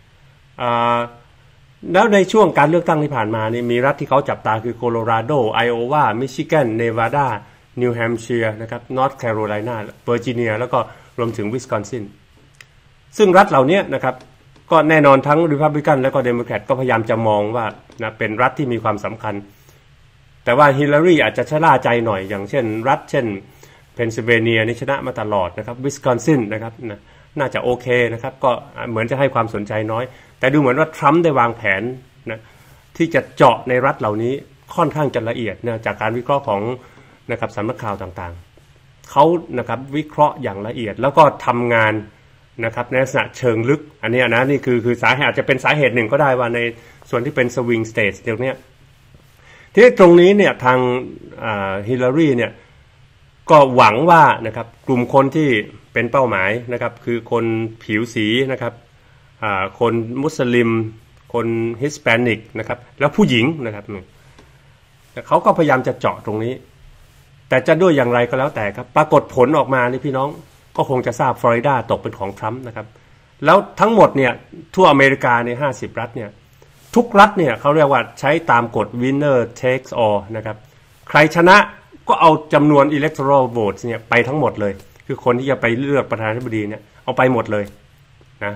แล้วในช่วงการเลือกตั้งที่ผ่านมานี่มีรัฐที่เขาจับตาคือโคโลราโดไอโอวามิชิแกนเนวาดานิวแฮมป์เชียร์นะครับนอร์ทแคโรไลนาเวอร์จิเนียแล้วก็รวมถึงวิสคอนซินซึ่งรัฐเหล่านี้นะครับก็แน่นอนทั้งริพับลิกันและก็เดโมแครตก็พยายามจะมองว่านะเป็นรัฐที่มีความสำคัญแต่ว่าฮิลลารีอาจจะชะล่าใจหน่อยอย่างเช่นรัฐเช่นเพนซิลเวเนียนี่ชนะมาตลอดนะครับวิสคอนซินนะครับนะน่าจะโอเคนะครับก็เหมือนจะให้ความสนใจน้อยแต่ดูเหมือนว่าทรัมป์ได้วางแผนนะที่จะเจาะในรัฐเหล่านี้ค่อนข้างจะละเอียดนะจากการวิเคราะห์ของนะครับสำนักข่าวต่างๆเขานะครับวิเคราะห์อย่างละเอียดแล้วก็ทำงานนะครับในลักษณะเชิงลึกอันนี้นะนี่คือคือสาเหตุอาจจะเป็นสาเหตุหนึ่งก็ได้ว่าในส่วนที่เป็นสวิงสเตทเดี๋ยวนี้ที่ตรงนี้เนี่ยทางฮิลลารีเนี่ยก็หวังว่านะครับกลุ่มคนที่เป็นเป้าหมายนะครับคือคนผิวสีนะครับคนมุสลิมคนฮิสแปนิกนะครับแล้วผู้หญิงนะครับเขาก็พยายามจะเจาะตรงนี้แต่จะด้วยอย่างไรก็แล้วแต่ครับปรากฏผลออกมานี่พี่น้องก็คงจะทราบฟลอริดาตกเป็นของทรัมป์นะครับแล้วทั้งหมดเนี่ยทั่วอเมริกาในห้าสิบรัฐเนี่ยทุกรัฐเนี่ยเขาเรียกว่าใช้ตามกฎ winner takes all นะครับใครชนะก็เอาจำนวน electoral votes เนี่ยไปทั้งหมดเลยคือคนที่จะไปเลือกประธานาธิบดีเนี่ยเอาไปหมดเลยนะ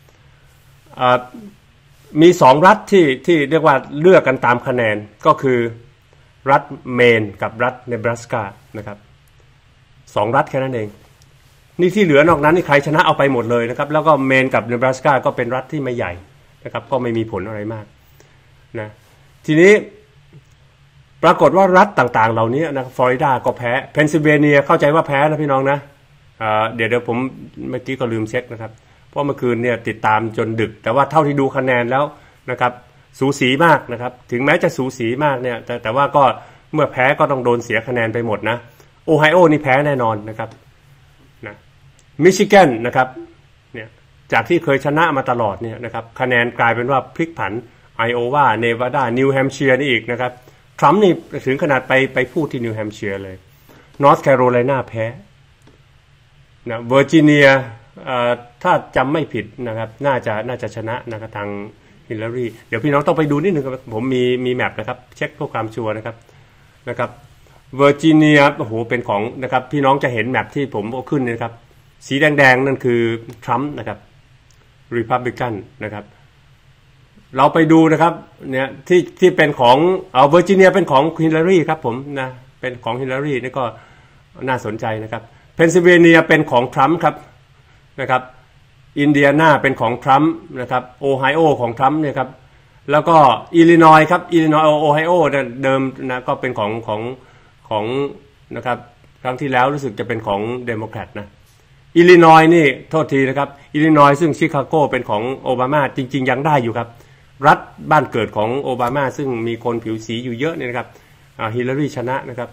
มีสองรัฐที่ที่เรียกว่าเลือกกันตามคะแนนก็คือรัฐเมนกับรัฐเนบราสกานะครับสองรัฐแค่นั้นเองนี่ที่เหลือนอกนั้นนี่ใครชนะเอาไปหมดเลยนะครับแล้วก็เมนกับเนบราสกาก็เป็นรัฐที่ไม่ใหญ่นะครับก็ไม่มีผลอะไรมากนะทีนี้ปรากฏว่ารัฐต่างๆเหล่านี้นะฟลอริดาก็แพ้เพนซิลเวเนียเข้าใจว่าแพ้นะพี่น้องนะเดี๋ยวเดี๋ยวผมเมื่อกี้ก็ลืมเช็คนะครับเพราะเมื่อคืนเนี่ยติดตามจนดึกแต่ว่าเท่าที่ดูคะแนนแล้วนะครับสูสีมากนะครับถึงแม้จะสูสีมากเนี่ยแต่แต่ว่าก็เมื่อแพ้ก็ต้องโดนเสียคะแนนไปหมดนะโอไฮโอนี่แพ้แน่นอนนะครับนะมิชิแกนนะครับเนี่ยจากที่เคยชนะมาตลอดเนี่ยนะครับคะแนนกลายเป็นว่าพลิกผันไอโอวาเนวาดานิวแฮมป์เชียร์นี่อีกนะครับทรัมป์นี่ถึงขนาดไปไปพูดที่นิวแฮมป์เชียร์เลยนอร์ทแคโรไลนาแพ้นะเวอร์จิเนียถ้าจำไม่ผิดนะครับน่าจะน่าจะชนะนะครับทางฮิลลารีเดี๋ยวพี่น้องต้องไปดูนิดนึงครับผมมีมีแมปนะครับเช็คเพื่อความชัวร์นะครับนะครับเวอร์จิเนียโอ้โหเป็นของนะครับพี่น้องจะเห็นแมปที่ผมเอาขึ้นนะครับสีแดงๆนั่นคือทรัมป์นะครับรีพับลิกันนะครับเราไปดูนะครับเนี่ยที่ที่เป็นของเอาเวอร์จิเนียเป็นของฮิลลารีครับผมนะเป็นของฮิลลารีนี่ก็น่าสนใจนะครับเพนซิลเวเนียเป็นของทรัมป์ครับนะครับอินเดียนาเป็นของทรัมป์นะครับโอไฮโอของทรัมป์เนี่ยครับแล้วก็อิลลินอยส์ครับอิลลินอยส์โอไฮโอเดิมนะก็เป็นของของของนะครับครั้งที่แล้วรู้สึกจะเป็นของเดโมแครตนะอิลลินอยส์นี่โทษทีนะครับอิลลินอยส์ซึ่งชิคาโกเป็นของโอบามาจริงๆยังได้อยู่ครับรัฐบ้านเกิดของโอบามาซึ่งมีคนผิวสีอยู่เยอะเนี่ยนะครับฮิลลารีชนะนะครับ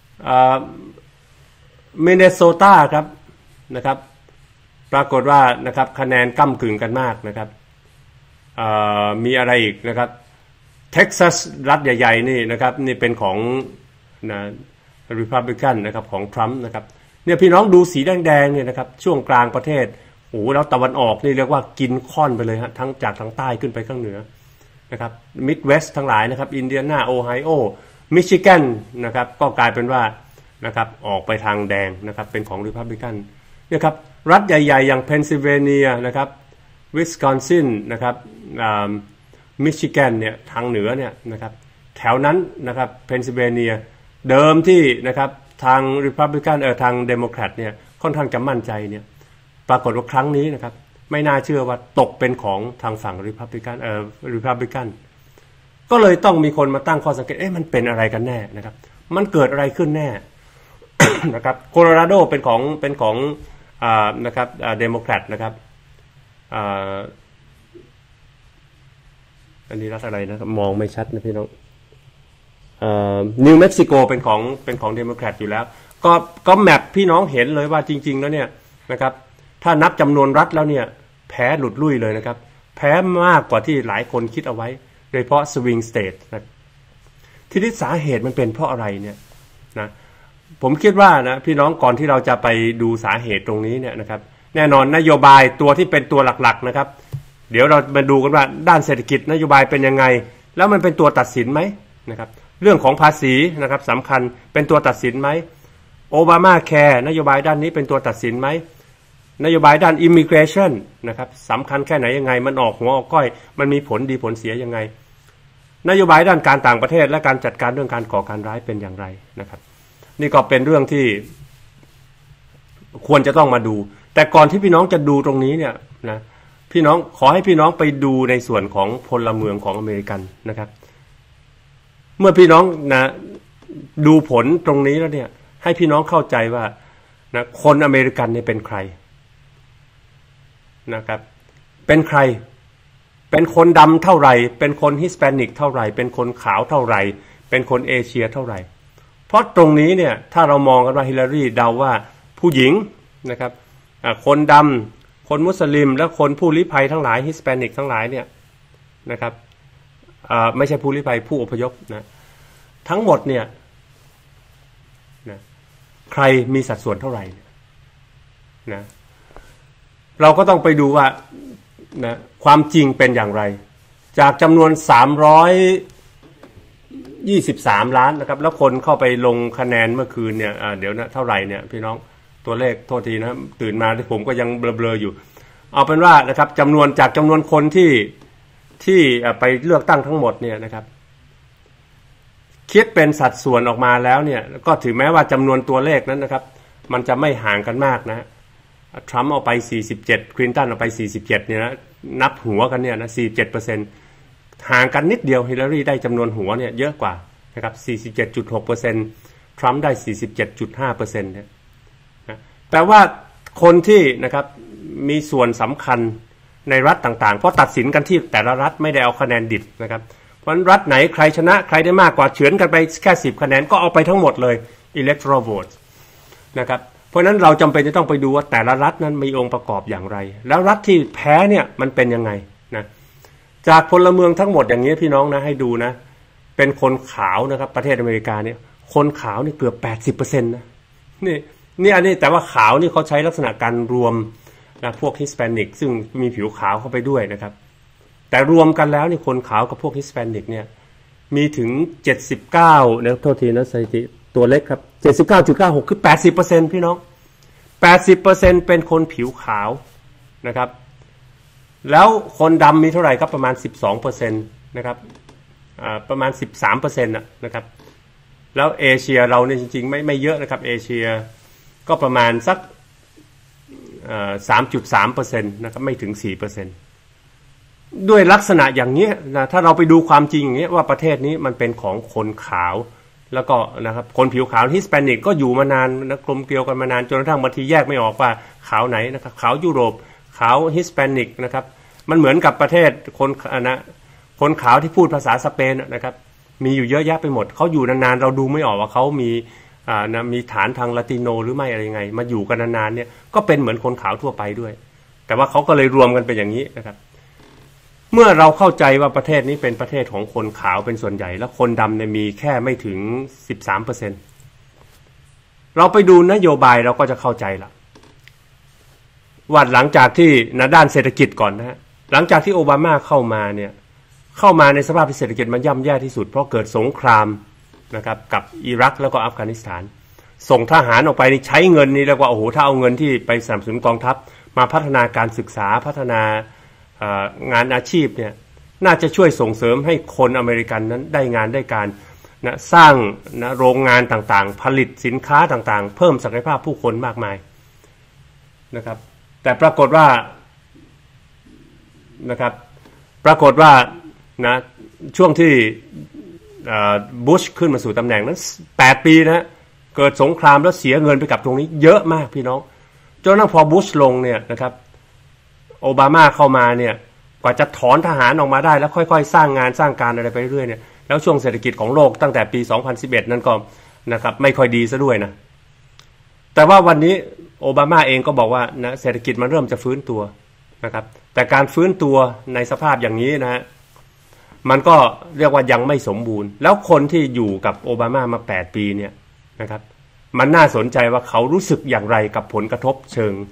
มินเนโซตาครับนะครับปรากฏว่านะครับคะแนนก้ำกึ่งกันมากนะครับมีอะไรอีกนะครับเท็กซัสรัฐใหญ่ๆนี่นะครับนี่เป็นของนะรีพับลิกันนะครับของทรัมป์นะครับเนี่ยพี่น้องดูสีแดงๆเนี่ยนะครับช่วงกลางประเทศโอ้แล้วตะวันออกนี่เรียกว่ากินค่อนไปเลยฮะทั้งจากทางใต้ขึ้นไปข้างเหนือนะครับมิดเวสต์ทั้งหลายนะครับอินเดียนาโอไฮโอมิชิแกนนะครับก็กลายเป็นว่านะครับออกไปทางแดงนะครับเป็นของรีพับลิกันเนี่ยครับรัฐใหญ่ๆอย่างเพนซิลเวเนียนะครับวิสคอนซินนะครับมิชิแกนเนี่ยทางเหนือเนี่ยนะครับแถวนั้นนะครับเพนซิลเวเนียเดิมที่นะครับทางรีพับลิกันเออทางเดโมแครตเนี่ยค่อนข้างจะมั่นใจเนี่ยปรากฏว่าครั้งนี้นะครับไม่น่าเชื่อว่าตกเป็นของทางฝั่งรีพับลิกันเอ่อรีพับลิกันก็เลยต้องมีคนมาตั้งข้อสังเกตเอ๊ะมันเป็นอะไรกันแน่นะครับมันเกิดอะไรขึ้นแน่ นะครับโคโลราโดเป็นของเป็นของอ่านะครับอ่าเดโมแครตนะครับอ่าอันนี้รัฐอะไรนะครับมองไม่ชัดนะพี่น้องอ่านิวเม็กซิโกเป็นของเป็นของเดโมแครตอยู่แล้วก็ก็แมปพี่น้องเห็นเลยว่าจริงๆแล้วเนี่ยนะครับถ้านับจำนวนรัฐแล้วเนี่ยแพ้หลุดลุ่ยเลยนะครับแพ้มากกว่าที่หลายคนคิดเอาไว้โดยเฉพาะสวิงสเตทนะทีนี้สาเหตุมันเป็นเพราะอะไรเนี่ยนะผมคิดว่านะพี่น้องก่อนที่เราจะไปดูสาเหตุตรงนี้เนี่ยนะครับแน่นอนนโยบายตัวที่เป็นตัวหลักๆนะครับเดี๋ยวเรามาดูกันว่าด้านเศรษฐกิจนโยบายเป็นยังไงแล้วมันเป็นตัวตัดสินไหมนะครับเรื่องของภาษีนะครับสำคัญเป็นตัวตัดสินไหมโอบามาแคร์นโยบายด้านนี้เป็นตัวตัดสินไหมนโยบายด้าน immigration นะครับสำคัญแค่ไหนยังไงมันออกหัวออกก้อยมันมีผลดีผลเสียยังไงนโยบายด้านการต่างประเทศและการจัดการเรื่องการก่อการร้ายเป็นอย่างไรนะครับนี่ก็เป็นเรื่องที่ควรจะต้องมาดูแต่ก่อนที่พี่น้องจะดูตรงนี้เนี่ยนะพี่น้องขอให้พี่น้องไปดูในส่วนของพลเมืองของอเมริกันนะครับเมื่อพี่น้องนะดูผลตรงนี้แล้วเนี่ยให้พี่น้องเข้าใจว่านะคนอเมริกันเนี่ยเป็นใครนะครับเป็นใครเป็นคนดำเท่าไหร่เป็นคนฮิสแปนิกเท่าไหร่เป็นคนขาวเท่าไหร่เป็นคนเอเชียเท่าไหร่เพราะตรงนี้เนี่ยถ้าเรามองกันว่าฮิลลารีเดาว่าผู้หญิงนะครับคนดำคนมุสลิมและคนผู้ลี้ภัยทั้งหลายฮิสแปนิกทั้งหลายเนี่ยนะครับไม่ใช่ผู้ลี้ภัยผู้อพยพนะทั้งหมดเนี่ยนะใครมีสัดส่วนเท่าไหร่นะเราก็ต้องไปดูว่านะความจริงเป็นอย่างไรจากจำนวนสามร้อยยี่สิบสามล้านนะครับแล้วคนเข้าไปลงคะแนนเมื่อคืนเนี่ยเดี๋ยวนะเท่าไหร่เนี่ยพี่น้องตัวเลขโทษทีนะตื่นมาที่ผมก็ยังเบลอๆอยู่เอาเป็นว่านะครับจำนวนจากจำนวนคนที่ที่ไปเลือกตั้งทั้งหมดเนี่ยนะครับคิดเป็นสัดส่วนออกมาแล้วเนี่ยก็ถือแม้ว่าจำนวนตัวเลขนั้นนะครับมันจะไม่ห่างกันมากนะทรัมป์เอาไปสี่สิบเจ็ดคลินตันเอาไปสี่สิบเจ็ดเนี่ยนะนับหัวกันเนี่ยนะ สี่สิบเจ็ดเปอร์เซ็นต์ ห่างกันนิดเดียวฮิลลารีได้จำนวนหัวเนี่ยเยอะกว่านะครับ สี่สิบเจ็ดจุดหกเปอร์เซ็นต์ ทรัมป์ได้ สี่สิบเจ็ดจุดห้าเปอร์เซ็นต์ เนี่ยนะแปลว่าคนที่นะครับมีส่วนสำคัญในรัฐต่างๆเพราะตัดสินกันที่แต่ละรัฐไม่ได้เอาคะแนนดิบนะครับเพราะรัฐไหนใครชนะใครได้มากกว่าเฉือนกันไปแค่สิบคะแนนก็เอาไปทั้งหมดเลย electoral vote นะครับเพราะนั้นเราจำเป็นจะต้องไปดูว่าแต่ละรัฐนั้นมีองค์ประกอบอย่างไรแล้วรัฐที่แพ้เนี่ยมันเป็นยังไงนะจากพลเมืองทั้งหมดอย่างนี้พี่น้องนะให้ดูนะเป็นคนขาวนะครับประเทศอเมริกาเนี่ยคนขาวนี่เกือบ แปดสิบเปอร์เซ็นต์ นะนี่นี่อันนี้แต่ว่าขาวนี่เขาใช้ลักษณะการรวมนะพวกฮิสแปนิกซึ่งมีผิวขาวเข้าไปด้วยนะครับแต่รวมกันแล้วนี่คนขาวกับพวกฮิสแปนิกเนี่ยมีถึงเจ็ดสิบเก้านะโทษทีนะสถิติตัวเล็กครับ เจ็ดสิบเก้าจุดเก้าหก คือ แปดสิบเปอร์เซ็นต์ พี่น้อง แปดสิบเปอร์เซ็นต์ เป็นคนผิวขาวนะครับแล้วคนดำมีเท่าไหร่ครับประมาณ สิบสองเปอร์เซ็นต์ นะครับอ่าประมาณ สิบสามเปอร์เซ็นต์ นะนะครับแล้วเอเชียเราเนี่ยจริงๆไม่ไม่เยอะนะครับเอเชียก็ประมาณสักเอ่อ สามจุดสามเปอร์เซ็นต์ นะครับไม่ถึง สี่เปอร์เซ็นต์ ด้วยลักษณะอย่างนี้นะถ้าเราไปดูความจริงอย่างนี้ว่าประเทศนี้มันเป็นของคนขาวแล้วก็นะครับคนผิวขาวฮิสแปนิกก็อยู่มานานนะกลมเกลียวกันมานานจนกระทั่งบางทีแยกไม่ออกว่าขาวไหนนะครับขาวยุโรปขาวฮิสแปนิกนะครับมันเหมือนกับประเทศคนนะคนขาวที่พูดภาษาสเปนนะครับมีอยู่เยอะแยะไปหมดเขาอยู่นานๆเราดูไม่ออกว่าเขามีอ่านะมีฐานทางละติโนหรือไม่อะไรยังไงมาอยู่กันนานๆเนี่ยก็เป็นเหมือนคนขาวทั่วไปด้วยแต่ว่าเขาก็เลยรวมกันเป็นอย่างนี้นะครับเมื่อเราเข้าใจว่าประเทศนี้เป็นประเทศของคนขาวเป็นส่วนใหญ่แล้วคนดำเนี่ยมีแค่ไม่ถึง สิบสามเปอร์เซ็นต์ เราไปดูนโยบายเราก็จะเข้าใจละว่าหลังจากที่นะด้านเศรษฐกิจก่อนนะฮะหลังจากที่โอบามาเข้ามาเนี่ยเข้ามาในสภาพที่เศรษฐกิจมันย่ำแย่ที่สุดเพราะเกิดสงครามนะครับกับอิรักแล้วก็อัฟกานิสถานส่งทหารออกไปนี่ใช้เงินนี่เรียกว่าโอ้โหถ้าเอาเงินที่ไปสนับสนุนกองทัพมาพัฒนาการศึกษาพัฒนางานอาชีพเนี่ยน่าจะช่วยส่งเสริมให้คนอเมริกันนั้นได้งานได้การนะสร้างนะโรงงานต่างๆผลิตสินค้าต่างๆเพิ่มศักยภาพผู้คนมากมายนะครับแต่ปรากฏว่านะครับปรากฏว่านะช่วงที่บุชขึ้นมาสู่ตำแหน่งนั้นแปดปีนะเกิดสงครามแล้วเสียเงินไปกับตรงนี้เยอะมากพี่น้องจนนั้นพอบุชลงเนี่ยนะครับโอบามาเข้ามาเนี่ยกว่าจะถอนทหารออกมาได้แล้วค่อยๆสร้างงานสร้างการอะไรไปเรื่อยเนี่ยแล้วช่วงเศรษฐกิจของโลกตั้งแต่ปีสองพันสิบเอ็ดนั้นก็นะครับไม่ค่อยดีซะด้วยนะแต่ว่าวันนี้โอบามาเองก็บอกว่านะเศรษฐกิจมันเริ่มจะฟื้นตัวนะครับแต่การฟื้นตัวในสภาพอย่างนี้นะฮะมันก็เรียกว่ายังไม่สมบูรณ์แล้วคนที่อยู่กับโอบามามาแปดปีเนี่ยนะครับมันน่าสนใจว่าเขารู้สึกอย่างไรกับผลกระทบเชิง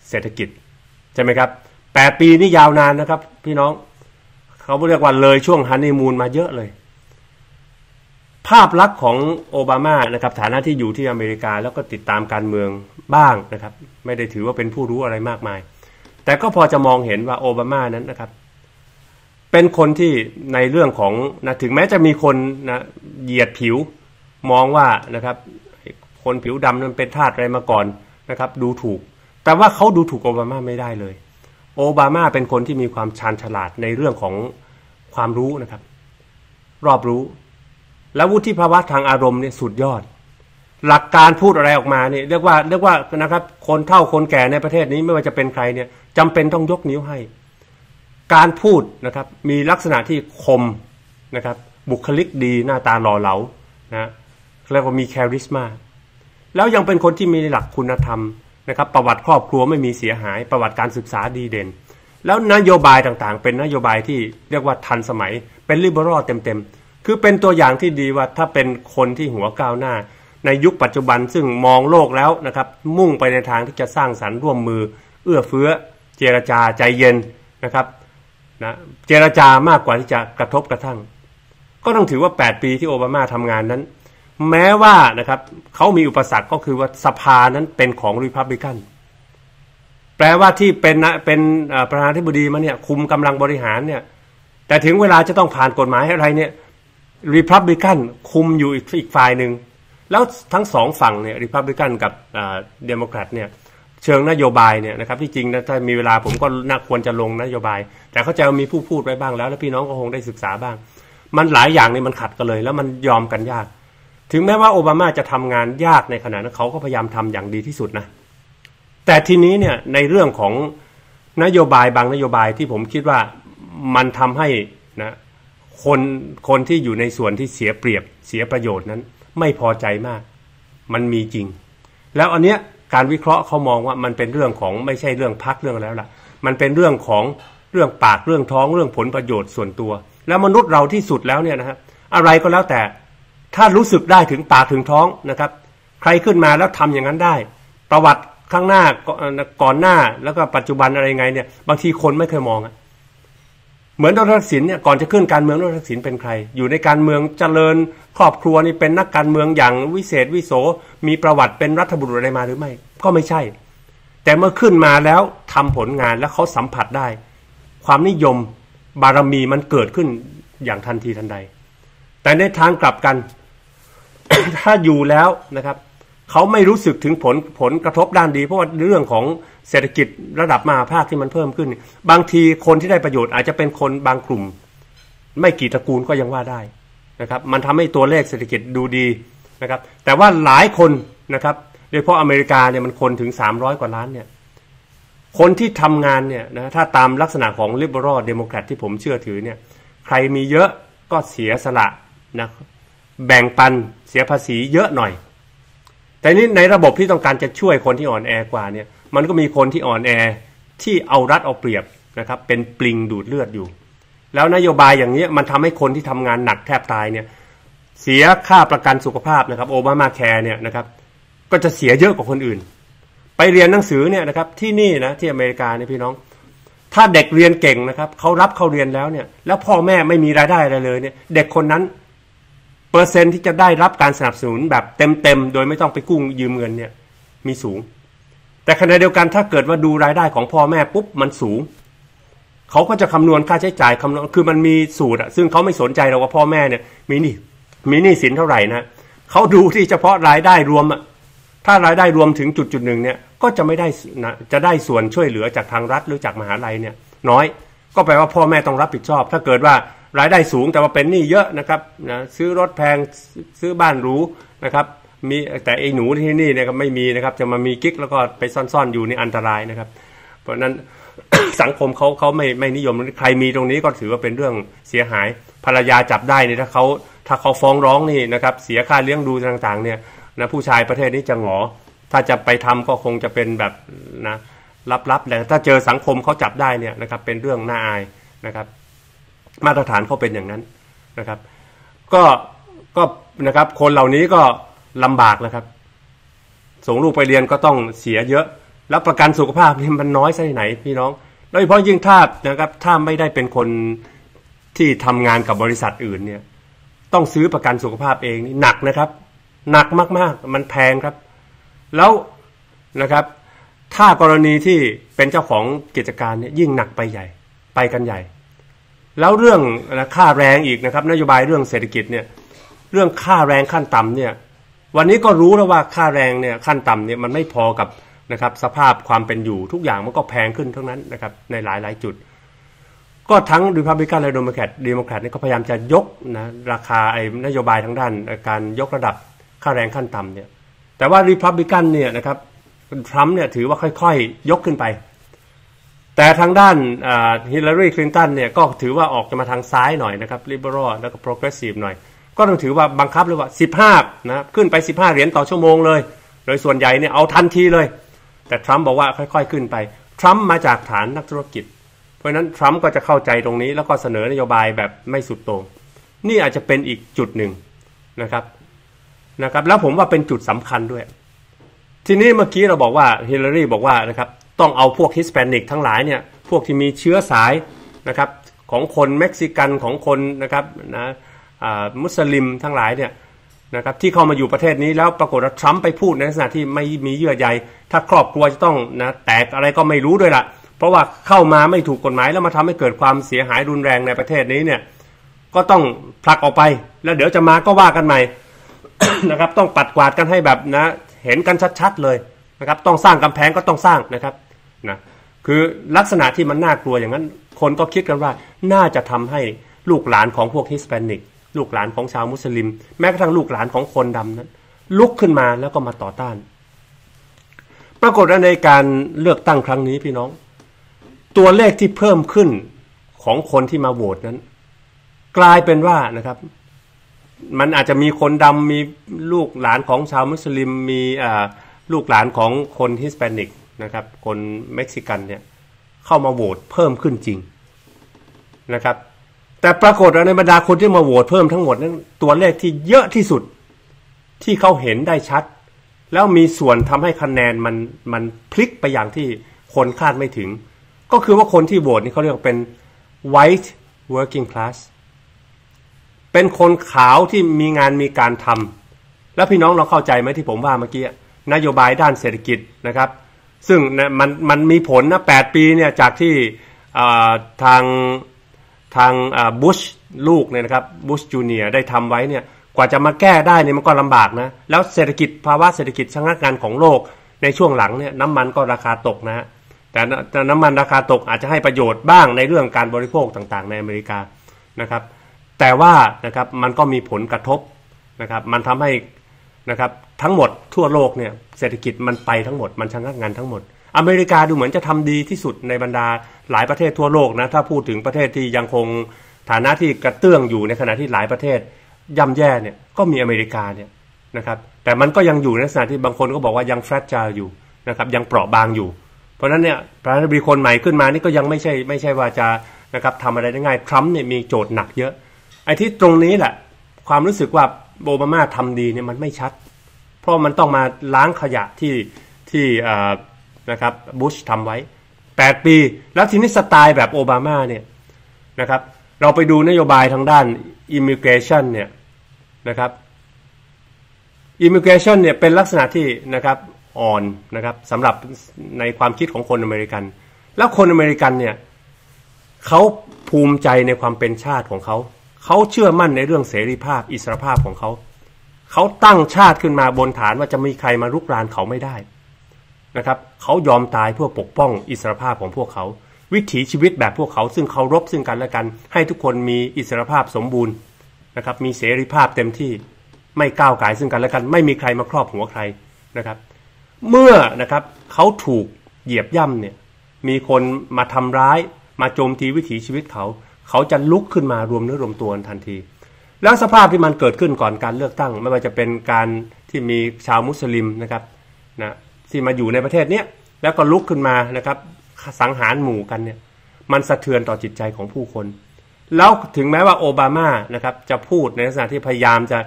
เศรษฐกิจใช่ไหมครับแปดปีนี่ยาวนานนะครับพี่น้องเขาเรียกว่าเลยช่วงฮันนีมูนมาเยอะเลยภาพลักษณ์ของโอบามานะครับฐานะที่อยู่ที่อเมริกาแล้วก็ติดตามการเมืองบ้างนะครับไม่ได้ถือว่าเป็นผู้รู้อะไรมากมายแต่ก็พอจะมองเห็นว่าโอบามานั้นนะครับเป็นคนที่ในเรื่องของนะถึงแม้จะมีคนนะเหยียดผิวมองว่านะครับคนผิวดำนั้นเป็นทาสอะไรมาก่อนนะครับดูถูกแต่ว่าเขาดูถูกโอบามาไม่ได้เลยโอบามาเป็นคนที่มีความชาญฉลาดในเรื่องของความรู้นะครับรอบรู้และวุฒิภาวะทางอารมณ์เนี่ยสุดยอดหลักการพูดอะไรออกมาเนี่ยเรียกว่าเรียกว่านะครับคนเฒ่าคนแก่ในประเทศนี้ไม่ว่าจะเป็นใครเนี่ยจำเป็นต้องยกนิ้วให้การพูดนะครับมีลักษณะที่คมนะครับบุคลิกดีหน้าตาหล่อเหลานะเรียกว่ามีแคริสมาแล้วยังเป็นคนที่มีหลักคุณธรรมนะครับประวัติครอบครัวไม่มีเสียหายประวัติการศึกษาดีเด่นแล้วนโยบายต่างๆเป็นนโยบายที่เรียกว่าทันสมัยเป็นลิเบอรัลเต็มๆคือเป็นตัวอย่างที่ดีว่าถ้าเป็นคนที่หัวก้าวหน้าในยุคปัจจุบันซึ่งมองโลกแล้วนะครับมุ่งไปในทางที่จะสร้างสรรค์ร่วมมือเอื้อเฟื้อเจรจาใจเย็นนะครับนะเจรจามากกว่าที่จะกระทบกระทั่งก็ต้องถือว่าแปดปีที่โอบามาทำงานนั้นแม้ว่านะครับเขามีอุปสรรคก็คือว่าสภานั้นเป็นของรีพับลิกันแปลว่าที่เป็นนะเป็นประธานาธิบดีมาเนี่ยคุมกำลังบริหารเนี่ยแต่ถึงเวลาจะต้องผ่านกฎหมายอะไรเนี่ยรีพับลิกันคุมอยู่อีกอีกฝ่ายหนึ่งแล้วทั้งสองฝั่งเนี่ยรีพับลิกันกับเดโมแครตเนี่ยเชิงนโยบายเนี่ยนะครับที่จริงนะถ้ามีเวลาผมก็น่าควรจะลงนโยบายแต่เขาจะมีผู้พูดไว้บ้างแล้วแล้วพี่น้องก็คงได้ศึกษาบ้างมันหลายอย่างนี่มันขัดกันเลยแล้วมันยอมกันยากถึงแม้ว่าโอบามาจะทำงานยากในขณะนั้นเขาก็พยายามทำอย่างดีที่สุดนะแต่ทีนี้เนี่ยในเรื่องของนโยบายบางนโยบายที่ผมคิดว่ามันทำให้นะคนคนที่อยู่ในส่วนที่เสียเปรียบเสียประโยชน์นั้นไม่พอใจมากมันมีจริงแล้วอันเนี้ยการวิเคราะห์เขามองว่ามันเป็นเรื่องของไม่ใช่เรื่องพรรคเรื่องแล้วล่ะมันเป็นเรื่องของเรื่องปากเรื่องท้องเรื่องผลประโยชน์ส่วนตัวแล้วมนุษย์เราที่สุดแล้วเนี่ยนะครับอะไรก็แล้วแต่ถ้ารู้สึกได้ถึงปากถึงท้องนะครับใครขึ้นมาแล้วทำอย่างนั้นได้ประวัติข้างหน้าก่อนหน้าแล้วก็ปัจจุบันอะไรไงเนี่ยบางทีคนไม่เคยมองอ่ะเหมือนดร.ทักษิณเนี่ยก่อนจะขึ้นการเมืองดร.ทักษิณเป็นใครอยู่ในการเมืองเจริญครอบครัวนี่เป็นนักการเมืองอย่างวิเศษวิโสมีประวัติเป็นรัฐบุรุษอะไรมาหรือไม่ก็ไม่ใช่แต่เมื่อขึ้นมาแล้วทำผลงานแล้วเขาสัมผัสได้ความนิยมบารมีมันเกิดขึ้นอย่างทันทีทันใดแต่ในทางกลับกัน ถ้าอยู่แล้วนะครับเขาไม่รู้สึกถึงผลผลกระทบด้านดีเพราะว่าเรื่องของเศรษฐกิจระดับมหาภาคที่มันเพิ่มขึ้นบางทีคนที่ได้ประโยชน์อาจจะเป็นคนบางกลุ่มไม่กี่ตระกูลก็ยังว่าได้นะครับมันทำให้ตัวเลขเศรษฐกิจดูดีนะครับแต่ว่าหลายคนนะครับโดยเฉพาะอเมริกาเนี่ยมันคนถึงสามร้อยกว่าล้านเนี่ยคนที่ทำงานเนี่ยนะถ้าตามลักษณะของ liberal democrat ที่ผมเชื่อถือเนี่ยใครมีเยอะก็เสียสละนะแบ่งปันเสียภาษีเยอะหน่อยแต่นี้ในระบบที่ต้องการจะช่วยคนที่อ่อนแอกว่าเนี่ยมันก็มีคนที่อ่อนแอที่เอารัดเอาเปรียบนะครับเป็นปลิงดูดเลือดอยู่แล้วนโยบายอย่างนี้มันทำให้คนที่ทำงานหนักแทบตายเนี่ยเสียค่าประกันสุขภาพนะครับโอบามาแคร์เนี่ยนะครับก็จะเสียเยอะกว่าคนอื่นไปเรียนหนังสือเนี่ยนะครับที่นี่นะที่อเมริกาเนี่ยพี่น้องถ้าเด็กเรียนเก่งนะครับเขารับเข้าเรียนแล้วเนี่ยแล้วพ่อแม่ไม่มีรายได้อะไรเลยเนี่ยเด็กคนนั้นเปอร์เซ็นต์ที่จะได้รับการสนับสนุนแบบเต็มๆโดยไม่ต้องไปกู้ยืมเงินเนี่ยมีสูงแต่ขณะเดียวกันถ้าเกิดว่าดูรายได้ของพ่อแม่ปุ๊บมันสูงเขาก็จะคำนวณค่าใช้จ่ายคำนวณคือมันมีสูตรอะซึ่งเขาไม่สนใจหรอกว่าพ่อแม่เนี่ยมีนี่มีหนี้สินเท่าไหร่นะเขาดูที่เฉพาะรายได้รวมอะถ้ารายได้รวมถึงจุดจุดหนึ่งเนี่ยก็จะไม่ได้นะจะได้ส่วนช่วยเหลือจากทางรัฐหรือจากมหาลัยเนี่ยน้อยก็แปลว่าพ่อแม่ต้องรับผิดชอบถ้าเกิดว่ารายได้สูงแต่ว่าเป็นหนี้เยอะนะครับนะซื้อรถแพงซื้อบ้านหรูนะครับมีแต่ไอ้หนูที่นี่เนี่ยก็ไม่มีนะครับจะมามีกิ๊กแล้วก็ไปซ่อนๆอยู่ในอันตรายนะครับเพราะนั้น สังคมเขาเขาไม่ไม่นิยมใครมีตรงนี้ก็ถือว่าเป็นเรื่องเสียหายภรรยาจับได้เนี่ยถ้าเขาถ้าเขาฟ้องร้องนี่นะครับเสียค่าเลี้ยงดูต่างๆเนี่ยนะผู้ชายประเทศนี้จะหงอถ้าจะไปทำก็คงจะเป็นแบบนะลับๆแต่ถ้าเจอสังคมเขาจับได้เนี่ยนะครับเป็นเรื่องน่าอายนะครับมาตรฐานเขาเป็นอย่างนั้นนะครับก็ก็นะครับคนเหล่านี้ก็ลำบากนะครับส่งลูกไปเรียนก็ต้องเสียเยอะแล้วประกันสุขภาพนี่มันน้อยซะที่ไหนพี่น้องโดยเฉพาะยิ่งถ้านะครับถ้าไม่ได้เป็นคนที่ทำงานกับบริษัทอื่นเนี่ยต้องซื้อประกันสุขภาพเองนี่หนักนะครับหนักมากๆมันแพงครับแล้วนะครับถ้ากรณีที่เป็นเจ้าของกิจการเนี่ยยิ่งหนักไปใหญ่ไปกันใหญ่แล้วเรื่องค่าแรงอีกนะครับนโยบายเรื่องเศรษฐกิจเนี่ยเรื่องค่าแรงขั้นต่ำเนี่ยวันนี้ก็รู้แล้วว่าค่าแรงเนี่ยขั้นต่ำเนี่ยมันไม่พอกับนะครับสภาพความเป็นอยู่ทุกอย่างมันก็แพงขึ้นทั้งนั้นนะครับในหลายหลายจุดก็ทั้งรีพับลิกันและเดโมแครตเดโมแครตนี่ก็พยายามจะยกนะราคาไอ้นโยบายทางด้านการยกระดับค่าแรงขั้นต่ำเนี่ยแต่ว่ารีพับลิกันเนี่ยนะครับทรัมป์เนี่ยถือว่าค่อยๆยกขึ้นไปแต่ทางด้านฮิลลารีคลินตันเนี่ยก็ถือว่าออกจะมาทางซ้ายหน่อยนะครับลิเบอรัลแล้วก็โปรเกรสซีฟหน่อยก็ต้องถือว่าบังคับเลยว่าสิบห้านะขึ้นไปสิบห้าเหรียญต่อชั่วโมงเลยโดยส่วนใหญ่เนี่ยเอาทันทีเลยแต่ทรัมป์บอกว่าค่อยๆขึ้นไปทรัมป์มาจากฐานนักธุรกิจเพราะนั้นทรัมป์ก็จะเข้าใจตรงนี้แล้วก็เสนอนโยบายแบบไม่สุดโต่งนี่อาจจะเป็นอีกจุดหนึ่งนะครับนะครับแล้วผมว่าเป็นจุดสำคัญด้วยทีนี้เมื่อกี้เราบอกว่าฮิลลารีบอกว่านะครับต้องเอาพวกฮิสแปนิกทั้งหลายเนี่ยพวกที่มีเชื้อสายนะครับของคนเม็กซิกันของคนนะครับนะมุสลิมทั้งหลายเนี่ยนะครับที่เข้ามาอยู่ประเทศนี้แล้วปรากฏว่าทรัมป์ไปพูดในลักษณะที่ไม่มีเยื่อใยถ้าครอบครัวจะต้องนะแตกอะไรก็ไม่รู้ด้วยล่ะเพราะว่าเข้ามาไม่ถูกกฎหมายแล้วมาทำให้เกิดความเสียหายรุนแรงในประเทศนี้เนี่ยก็ต้องผลักออกไปแล้วเดี๋ยวจะมาก็ว่ากันใหม่ นะครับต้องปัดกวาดกันให้แบบนะเห็นกันชัดๆเลยนะครับต้องสร้างกำแพงก็ต้องสร้างนะครับนะคือลักษณะที่มันน่ากลัวอย่างนั้นคนก็คิดกันว่าน่าจะทำให้ลูกหลานของพวกฮิสแปนิกลูกหลานของชาวมุสลิมแม้กระทั่งลูกหลานของคนดำนั้นลุกขึ้นมาแล้วก็มาต่อต้านปรากฏว่าในการเลือกตั้งครั้งนี้พี่น้องตัวเลขที่เพิ่มขึ้นของคนที่มาโหวตนั้นกลายเป็นว่านะครับมันอาจจะมีคนดำมีลูกหลานของชาวมุสลิมมีลูกหลานของคนฮิสแปนิกนะครับคนเม็กซิกันเนี่ยเข้ามาโหวตเพิ่มขึ้นจริงนะครับแต่ปรากฏว่าในบรรดาคนที่มาโหวตเพิ่มทั้งหมดนั้นตัวเลขที่เยอะที่สุดที่เขาเห็นได้ชัดแล้วมีส่วนทำให้คะแนนมันมันพลิกไปอย่างที่คนคาดไม่ถึงก็คือว่าคนที่โหวตนี่เขาเรียกว่าเป็น white working class เป็นคนขาวที่มีงานมีการทำแล้วพี่น้องเราเข้าใจไหมที่ผมว่าเมื่อกี้นโยบายด้านเศรษฐกิจนะครับซึ่งมันมันมีผลนะแปดปีเนี่ยจากที่ทางทางบุชลูกเนี่ยนะครับบุชจูเนียร์ได้ทำไว้เนี่ยกว่าจะมาแก้ได้เนี่ยมันก็ลำบากนะแล้วเศรษฐกิจภาวะเศรษฐกิจชะงักงันของโลกในช่วงหลังเนี่ยน้ำมันก็ราคาตกนะฮะแต่น้ำมันราคาตกอาจจะให้ประโยชน์บ้างในเรื่องการบริโภคต่างๆในอเมริกานะครับแต่ว่านะครับมันก็มีผลกระทบนะครับมันทำให้นะครับทั้งหมดทั่วโลกเนี่ยเศรษฐกิจมันไปทั้งหมดมันชะงักงันทั้งหมดอเมริกาดูเหมือนจะทำดีที่สุดในบรรดาหลายประเทศทั่วโลกนะถ้าพูดถึงประเทศที่ยังคงฐานะที่กระเตื้องอยู่ในขณะที่หลายประเทศย่ำแย่เนี่ยก็มีอเมริกาเนี่ยนะครับแต่มันก็ยังอยู่ในลักษณะที่บางคนก็บอกว่ายังแฟรชไจล์อยู่นะครับยังเปราะบางอยู่เพราะฉะนั้นเนี่ยประธานาธิบดีคนใหม่ขึ้นมานี่ก็ยังไม่ใช่ไม่ใช่ว่าจะนะครับทำอะไรได้ง่ายทรัมป์เนี่ยมีโจทย์หนักเยอะไอ้ที่ตรงนี้แหละความรู้สึกว่าโอบามาทำดีเนี่ยมันไม่ชัดเพราะมันต้องมาล้างขยะที่ที่นะครับบุชทำไว้แปดปีแล้วทีนี้สไตล์แบบโอบามาเนี่ยนะครับเราไปดูนโยบายทางด้าน immigration เนี่ยนะครับ immigration เนี่ยเป็นลักษณะที่นะครับอ่อนนะครับสำหรับในความคิดของคนอเมริกันแล้วคนอเมริกันเนี่ยเขาภูมิใจในความเป็นชาติของเขาเขาเชื่อมั่นในเรื่องเสรีภาพอิสรภาพของเขาเขาตั้งชาติขึ้นมาบนฐานว่าจะมีใครมารุกรานเขาไม่ได้นะครับเขายอมตายเพื่อปกป้องอิสรภาพของพวกเขาวิถีชีวิตแบบพวกเขาซึ่งเคารพซึ่งกันและกันให้ทุกคนมีอิสรภาพสมบูรณ์นะครับมีเสรีภาพเต็มที่ไม่ก้าวไก่ซึ่งกันและกันไม่มีใครมาครอบหัวใครนะครับเมื่อนะครับเขาถูกเหยียบย่ำเนี่ยมีคนมาทำร้ายมาโจมตีวิถีชีวิตเขาเขาจะลุกขึ้นมารวมเนื้อรวมตัวทันทีแล้วสภาพที่มันเกิดขึ้นก่อนการเลือกตั้งไม่ว่าจะเป็นการที่มีชาวมุสลิมนะครับนะที่มาอยู่ในประเทศนี้แล้วก็ลุกขึ้นมานะครับสังหารหมู่กันเนี่ยมันสะเทือนต่อจิตใจของผู้คนแล้วถึงแม้ว่าโอบามานะครับจะพูดในลักษณะที่พยายามจะ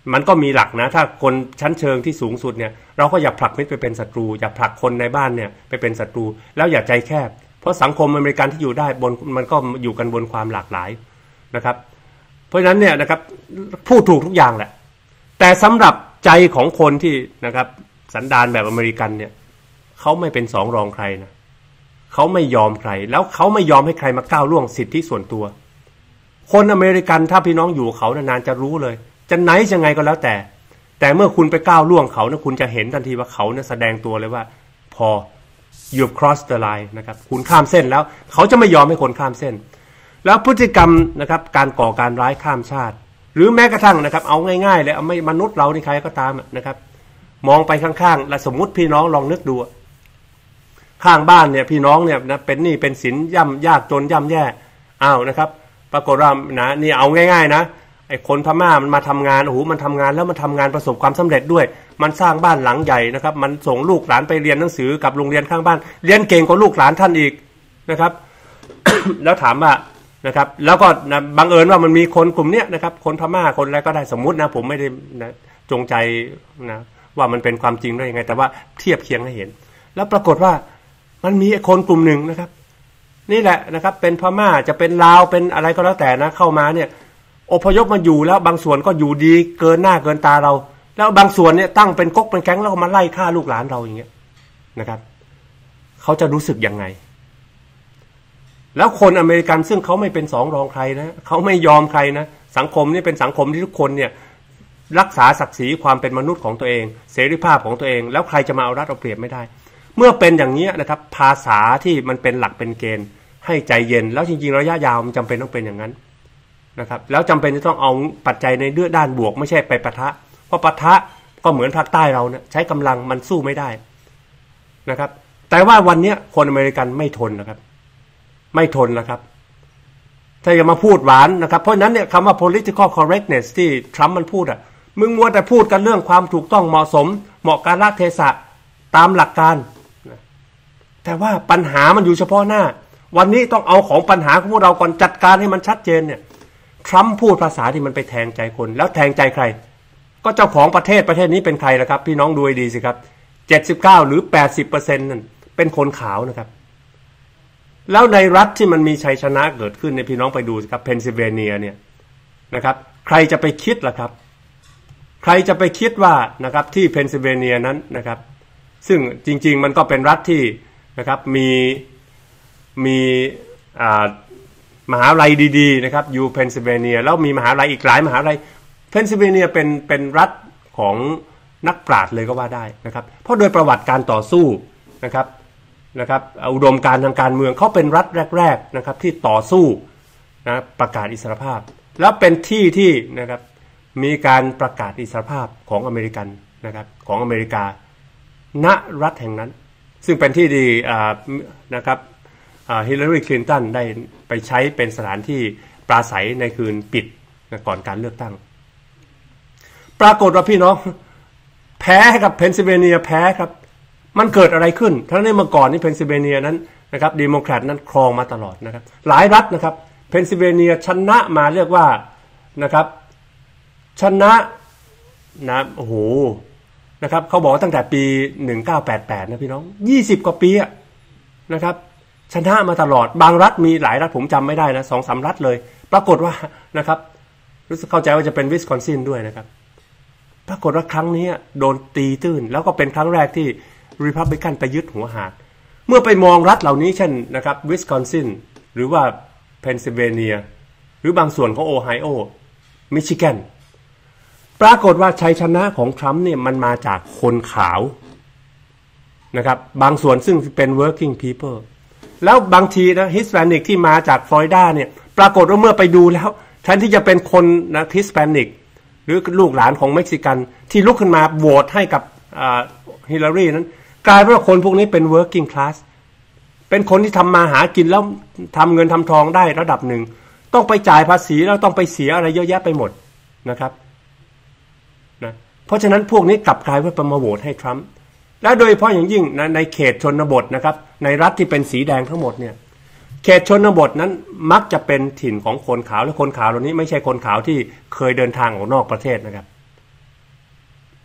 มันก็มีหลักนะถ้าคนชั้นเชิงที่สูงสุดเนี่ยเราก็อย่าผลักมิตรไปเป็นศัตรูอย่าผลักคนในบ้านเนี่ยไปเป็นศัตรูแล้วอย่าใจแคบเพราะสังคมอเมริกันที่อยู่ได้บนมันก็อยู่กันบนความหลากหลายนะครับเพราะฉะนั้นเนี่ยนะครับพูดถูกทุกอย่างแหละแต่สำหรับใจของคนที่นะครับสันดานแบบอเมริกันเนี่ยเขาไม่เป็นสองรองใครนะเขาไม่ยอมใครแล้วเขาไม่ยอมให้ใครมาก้าวล่วงสิทธิส่วนตัวคนอเมริกันถ้าพี่น้องอยู่เขานานๆจะรู้เลยจะไหนยังไงก็แล้วแต่แต่เมื่อคุณไปก้าวล่วงเขานะคุณจะเห็นทันทีว่าเขาเนี่ยแสดงตัวเลยว่าพอ you've crossed the line นะครับคุณข้ามเส้นแล้วเขาจะไม่ยอมให้คนข้ามเส้นแล้วพฤติกรรมนะครับการก่อการร้ายข้ามชาติหรือแม้กระทั่งนะครับเอาง่ายๆเลยเอาไม่มนุษย์เรานี่ใครก็ตามนะครับมองไปข้างๆและสมมุติพี่น้องลองนึกดูข้างบ้านเนี่ยพี่น้องเนี่ยนะเป็นหนี้เป็นสินย่ำยากจนย่ำแย่อ้าวนะครับปรากฏว่านะนี่เอาง่ายๆนะไอ้คนพม่ามันมาทำงานโอ้โหมันทำงานแล้วมันทำงานประสบความสำเร็จด้วยมันสร้างบ้านหลังใหญ่นะครับมันส่งลูกหลานไปเรียนหนังสือกับโรงเรียนข้างบ้านเรียนเก่งกว่าลูกหลานท่านอีกนะครับ แล้วถามว่านะครับแล้วก็นะบังเอิญว่ามันมีคนกลุ่มเนี้ยนะครับคนพม่าคนอะไรก็ได้สมมุตินะผมไม่ได้นะจงใจนะว่ามันเป็นความจริงได้ยังไงแต่ว่าเทียบเคียงให้เห็นแล้วปรากฏว่ามันมีคนกลุ่มหนึ่งนะครับนี่แหละนะครับเป็นพม่าจะเป็นลาวเป็นอะไรก็แล้วแต่นะเข้ามาเนี่ยอพยพมาอยู่แล้วบางส่วนก็อยู่ดีเกินหน้าเกินตาเราแล้วบางส่วนเนี่ยตั้งเป็นก๊กเป็นแก๊งแล้วก็มาไล่ฆ่าลูกหลานเราอย่างเงี้ยนะครับเขาจะรู้สึกยังไงแล้วคนอเมริกันซึ่งเขาไม่เป็นสองรองใครนะเขาไม่ยอมใครนะสังคมนี่เป็นสังคมที่ทุกคนเนี่ยรักษาศักดิ์ศรีความเป็นมนุษย์ของตัวเองเสรีภาพของตัวเองแล้วใครจะมาเอารัดเอาเปรียบไม่ได้เมื่อเป็นอย่างนี้นะครับภาษาที่มันเป็นหลักเป็นเกณฑ์ให้ใจเย็นแล้วจริงๆระยะยาวมันจำเป็นต้องเป็นอย่างนั้นนะครับแล้วจำเป็นจะต้องเอาปัจจัยในเรื่องด้านบวกไม่ใช่ไปปะทะเพราะปะทะก็เหมือนภาคใต้เราเนี่ยใช้กำลังมันสู้ไม่ได้นะครับแต่ว่าวันนี้คนอเมริกันไม่ทนนะครับไม่ทนนะครับถ้าอย่ามาพูดหวานนะครับเพราะนั้นเนี่ยคำว่า political correctness ที่ทรัมป์มันพูดอ่ะมึงมัวแต่พูดกันเรื่องความถูกต้องเหมาะสมเหมาะกาลเทศะตามหลักการแต่ว่าปัญหามันอยู่เฉพาะหน้าวันนี้ต้องเอาของปัญหาของพวกเราก่อนจัดการให้มันชัดเจนเนี่ยทรัมป์พูดภาษาที่มันไปแทงใจคนแล้วแทงใจใครก็เจ้าของประเทศประเทศนี้เป็นใครล่ะครับพี่น้องดูให้ดีสิครับเจ็ดสิบเก้าหรือ แปดสิบเปอร์เซ็นต์ นั่นเป็นคนขาวนะครับแล้วในรัฐที่มันมีชัยชนะเกิดขึ้นในพี่น้องไปดูสิครับเพนซิลเวเนียเนี่ยนะครับใครจะไปคิดล่ะครับใครจะไปคิดว่านะครับที่เพนซิลเวเนียนั้นนะครับซึ่งจริงๆมันก็เป็นรัฐที่นะครับมีมีมหาวิทยาลัยดีๆนะครับอยู่เพนซิลเวเนียแล้วมีมหาวิทยาลัยอีกหลายมหาวิทยาลัยเพนซิลเวเนียเป็นเป็นรัฐของนักปราชญ์เลยก็ว่าได้นะครับเพราะโดยประวัติการต่อสู้นะครับนะครับอุดมการณ์ทางการเมืองเขาเป็นรัฐแรกๆนะครับที่ต่อสู้นะประกาศอิสรภาพแล้วเป็นที่ที่นะครับมีการประกาศอิสรภาพของอเมริกันนะครับของอเมริกาณรัฐแห่งนั้นซึ่งเป็นที่ดีนะครับฮิลลารีคลินตันได้ไปใช้เป็นสถานที่ปราศัยในคืนปิดก่อนการเลือกตั้งปรากฏว่าพี่น้องแพ้กับเพนซิลเวเนียแพ้ครับมันเกิดอะไรขึ้นทั้งในเมื่อก่อนนี่เพนซิลเวเนียนั้นนะครับเดโมแครตนั้นครองมาตลอดนะครับหลายรัฐนะครับเพนซิลเวเนียชนะมาเรียกว่านะครับชนะนะโอ้โหนะครับเขาบอกว่าตั้งแต่ปีหนึ่งเก้าแปดแปดนะพี่น้องยี่สิบกว่าปีอะนะครับชนะมาตลอดบางรัฐมีหลายรัฐผมจำไม่ได้นะ สองสาม รัฐเลยปรากฏว่านะครับรู้สึกเข้าใจว่าจะเป็นวิสคอนซินด้วยนะครับปรากฏว่าครั้งนี้โดนตีตื้นแล้วก็เป็นครั้งแรกที่รีพับลิกันไปยึดหัวหาดเมื่อไปมองรัฐเหล่านี้เช่นนะครับวิสคอนซินหรือว่าเพนซิลเวเนียหรือบางส่วนของโอไฮโอมิชิแกนปรากฏว่าชัยชนะของทรัมป์เนี่ยมันมาจากคนขาวนะครับบางส่วนซึ่งเป็น working people แล้วบางทีนะฮิสแปนิกที่มาจากฟลอริดาเนี่ยปรากฏว่าเมื่อไปดูแล้วแทนที่จะเป็นคนนะฮิสแปนิกหรือลูกหลานของเม็กซิกันที่ลุกขึ้นมาโหวตให้กับฮิลลารีนั้นกลายเป็นว่าคนพวกนี้เป็น working class เป็นคนที่ทำมาหากินแล้วทำเงินทำทองได้ระดับหนึ่งต้องไปจ่ายภาษีแล้วต้องไปเสียอะไรเยอะแยะไปหมดนะครับนะเพราะฉะนั้นพวกนี้กลับกลายเป็นมาโหวตให้ทรัมป์และโดยเฉพาะอย่างยิ่งนะในเขตชนบทนะครับในรัฐที่เป็นสีแดงทั้งหมดเนี่ยเขตชนบทนั้นมักจะเป็นถิ่นของคนขาวและคนขาวเหล่านี้ไม่ใช่คนขาวที่เคยเดินทางออกนอกประเทศนะครับ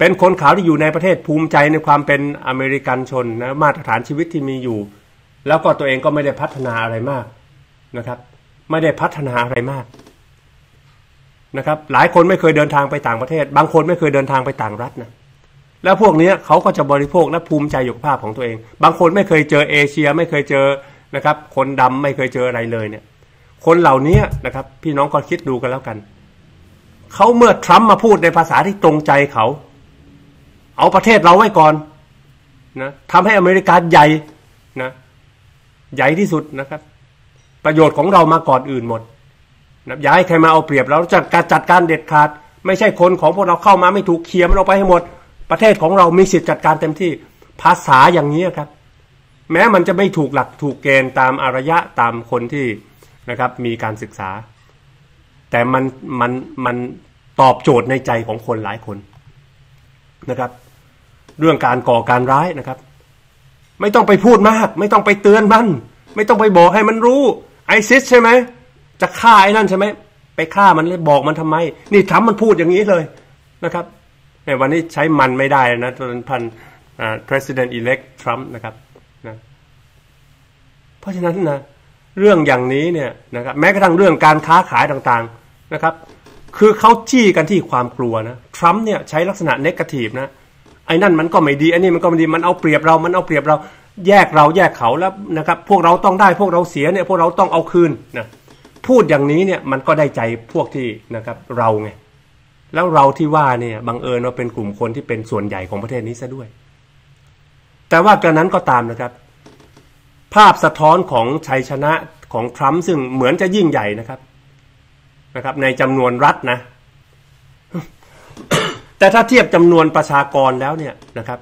เป็นคนขาวที่อยู่ในประเทศภูมิใจในความเป็นอเมริกันชนนะมาตรฐานชีวิตที่มีอยู่แล้วก็ตัวเองก็ไม่ได้พัฒนาอะไรมากนะครับไม่ได้พัฒนาอะไรมากนะครับหลายคนไม่เคยเดินทางไปต่างประเทศบางคนไม่เคยเดินทางไปต่างรัฐนะแล้วพวกนี้เขาก็จะบริโภคและภูมิใจอยู่กับภาพของตัวเองบางคนไม่เคยเจอเอเชียไม่เคยเจอนะครับคนดำไม่เคยเจออะไรเลยเนี่ยคนเหล่านี้นะครับพี่น้องก็คิดดูกันแล้วกันเขาเมื่อทรัมป์มาพูดในภาษาที่ตรงใจเขาเอาประเทศเราไว้ก่อนนะทำให้อเมริกาใหญ่นะใหญ่ที่สุดนะครับประโยชน์ของเรามาก่อนอื่นหมดนะอย่าให้ใครมาเอาเปรียบเราจัดการจัดการเด็ดขาดไม่ใช่คนของพวกเราเข้ามาไม่ถูกเคลียร์มันออกไปให้หมดประเทศของเรามีสิทธิ์จัดการเต็มที่ภาษาอย่างนี้ครับแม้มันจะไม่ถูกหลักถูกเกณฑ์ตามอารยะตามคนที่นะครับมีการศึกษาแต่มันมันมันตอบโจทย์ในใจของคนหลายคนนะครับเรื่องการก่อการร้ายนะครับไม่ต้องไปพูดมากไม่ต้องไปเตือนมันไม่ต้องไปบอกให้มันรู้ไอซิสใช่ไหมจะฆ่าไอ้นั่นใช่ไหมไปฆ่ามันเลยบอกมันทำไมนี่ทรัมป์มันพูดอย่างนี้เลยนะครับเนี่ยวันนี้ใช้มันไม่ได้นะตอนพันอ่า president elect Trump นะครับนะเพราะฉะนั้นนะเรื่องอย่างนี้เนี่ยนะครับแม้กระทั่งเรื่องการค้าขายต่างๆนะครับคือเขาจี้กันที่ความกลัวนะทรัมป์เนี่ยใช้ลักษณะเนกาทีฟนะไอ้นั่นมันก็ไม่ดีอันนี้มันก็ไม่ดีมันเอาเปรียบเรามันเอาเปรียบเราแยกเราแยกเขาแล้วนะครับพวกเราต้องได้พวกเราเสียเนี่ยพวกเราต้องเอาคืนนะพูดอย่างนี้เนี่ยมันก็ได้ใจพวกที่นะครับเราไงแล้วเราที่ว่าเนี่ยบังเอิญว่าเป็นกลุ่มคนที่เป็นส่วนใหญ่ของประเทศนี้ซะด้วยแต่ว่ากระนั้นก็ตามนะครับภาพสะท้อนของชัยชนะของทรัมป์ซึ่งเหมือนจะยิ่งใหญ่นะครับนะครับในจำนวนรัฐนะ แต่ถ้าเทียบจำนวนประชากรแล้วเนี่ยนะครับ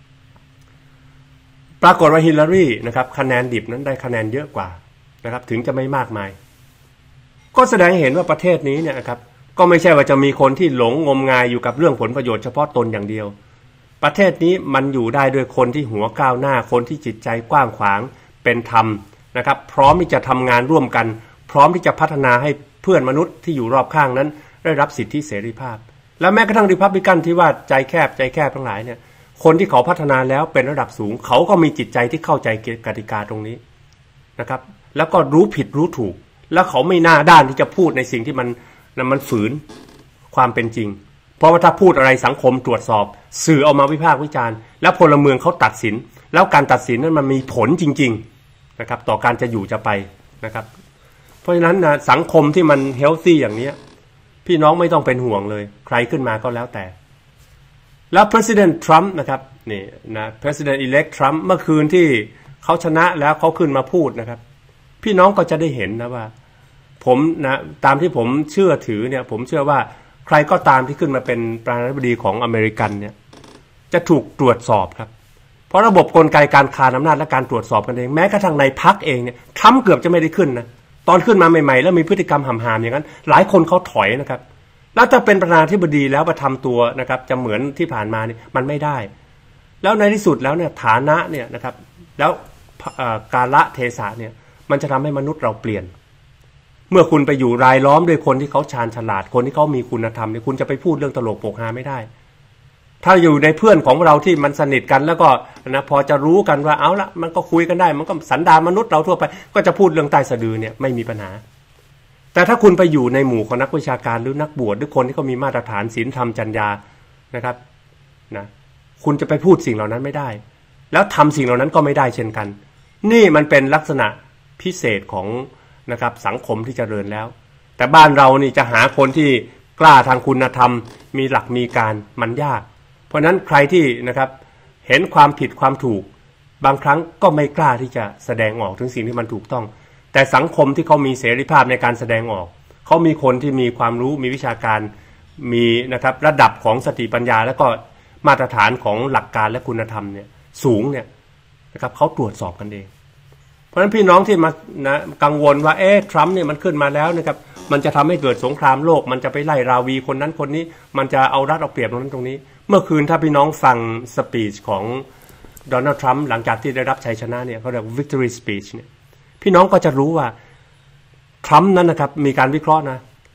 ปรากฏว่าฮิลลารีนะครับคะแนนดิบนั้นได้คะแนนเยอะกว่านะครับถึงจะไม่มากมายก็แสดงให้เห็นว่าประเทศนี้เนี่ยนะครับก็ไม่ใช่ว่าจะมีคนที่หลงงมงายอยู่กับเรื่องผลประโยชน์เฉพาะตนอย่างเดียวประเทศนี้มันอยู่ได้ด้วยคนที่หัวก้าวหน้าคนที่จิตใจกว้างขวางเป็นธรรมนะครับพร้อมที่จะทำงานร่วมกันพร้อมที่จะพัฒนาให้เพื่อนมนุษย์ที่อยู่รอบข้างนั้นได้รับสิทธิเสรีภาพและแม้กระทั่งริพับลิกันที่ว่าใจแคบใจแคบทั้งหลายเนี่ยคนที่เขาพัฒนาแล้วเป็นระดับสูงเขาก็มีจิตใจที่เข้าใจกติกาตรงนี้นะครับแล้วก็รู้ผิดรู้ถูกแล้วเขาไม่หน้าด้านที่จะพูดในสิ่งที่มันมันฝืนความเป็นจริงเพราะว่าถ้าพูดอะไรสังคมตรวจสอบสื่อเอามาวิพากษ์วิจารณ์แล้วพลเมืองเขาตัดสินแล้วการตัดสินนั้นมันมีผลจริงๆนะครับต่อการจะอยู่จะไปนะครับเพราะฉะนั้นนะสังคมที่มันเฮลตี้อย่างนี้พี่น้องไม่ต้องเป็นห่วงเลยใครขึ้นมาก็แล้วแต่แล้ว President Trump นะครับนี่นะ President elect Trump เมื่อคืนที่เขาชนะแล้วเขาขึ้นมาพูดนะครับพี่น้องก็จะได้เห็นนะว่าผมนะตามที่ผมเชื่อถือเนี่ยผมเชื่อว่าใครก็ตามที่ขึ้นมาเป็นประธานาธิบดีของอเมริกันเนี่ยจะถูกตรวจสอบครับเพราะระบบกลไกการคานอำนาจและการตรวจสอบกันเองแม้กระทั่งในพรรคเองเนี่ยทรัมป์เกือบจะไม่ได้ขึ้นนะตอนขึ้นมาใหม่ๆแล้วมีพฤติกรรมห่ามๆอย่างนั้นหลายคนเขาถอยนะครับแล้วถ้าเป็นประธานาธิบดีแล้วมาทำตัวนะครับจะเหมือนที่ผ่านมานี่มันไม่ได้แล้วในที่สุดแล้วเนี่ยฐานะเนี่ยนะครับแล้วกาลเทศะเนี่ยมันจะทำให้มนุษย์เราเปลี่ยนเมื่อคุณไปอยู่รายล้อมด้วยคนที่เขาชาญฉลาดคนที่เขามีคุณธรรมเนี่ยคุณจะไปพูดเรื่องตลกโปกฮาไม่ได้ถ้าอยู่ในเพื่อนของเราที่มันสนิทกันแล้วก็นะพอจะรู้กันว่าเอาละมันก็คุยกันได้มันก็สันดานมนุษย์เราทั่วไปก็จะพูดเรื่องใต้สะดือเนี่ยไม่มีปัญหาแต่ถ้าคุณไปอยู่ในหมู่ของนักวิชาการหรือนักบวชหรือคนที่เขามีมาตรฐานศีลธรรมจรรยานะครับนะคุณจะไปพูดสิ่งเหล่านั้นไม่ได้แล้วทำสิ่งเหล่านั้นก็ไม่ได้เช่นกันนี่มันเป็นลักษณะพิเศษของนะครับสังคมที่เจริญแล้วแต่บ้านเรานี่จะหาคนที่กล้าทางคุณธรรมมีหลักมีการมันยากเพราะนั้นใครที่นะครับเห็นความผิดความถูกบางครั้งก็ไม่กล้าที่จะแสดงออกถึงสิ่งที่มันถูกต้องแต่สังคมที่เขามีเสรีภาพในการแสดงออกเขามีคนที่มีความรู้มีวิชาการมีนะครับระดับของสติปัญญาและก็มาตรฐานของหลักการและคุณธรรมเนี่ยสูงเนี่ยนะครับเขาตรวจสอบกันเองเพราะฉะนั้นพี่น้องที่มานะกังวลว่าเอ๊ะทรัมป์เนี่ยมันขึ้นมาแล้วนะครับมันจะทำให้เกิดสงครามโลกมันจะไปไล่ราวีคนนั้นคนนี้มันจะเอารัดเอาเปรียบตรงนั้นตรงนี้เมื่อคืนถ้าพี่น้องฟังสปีชของโดนัลด์ทรัมป์หลังจากที่ได้รับชัยชนะเนี่ยเขาเรียก victory speech เนี่ยพี่น้องก็จะรู้ว่าทรัมป์นั้นนะครับมีการวิเคราะห์นะ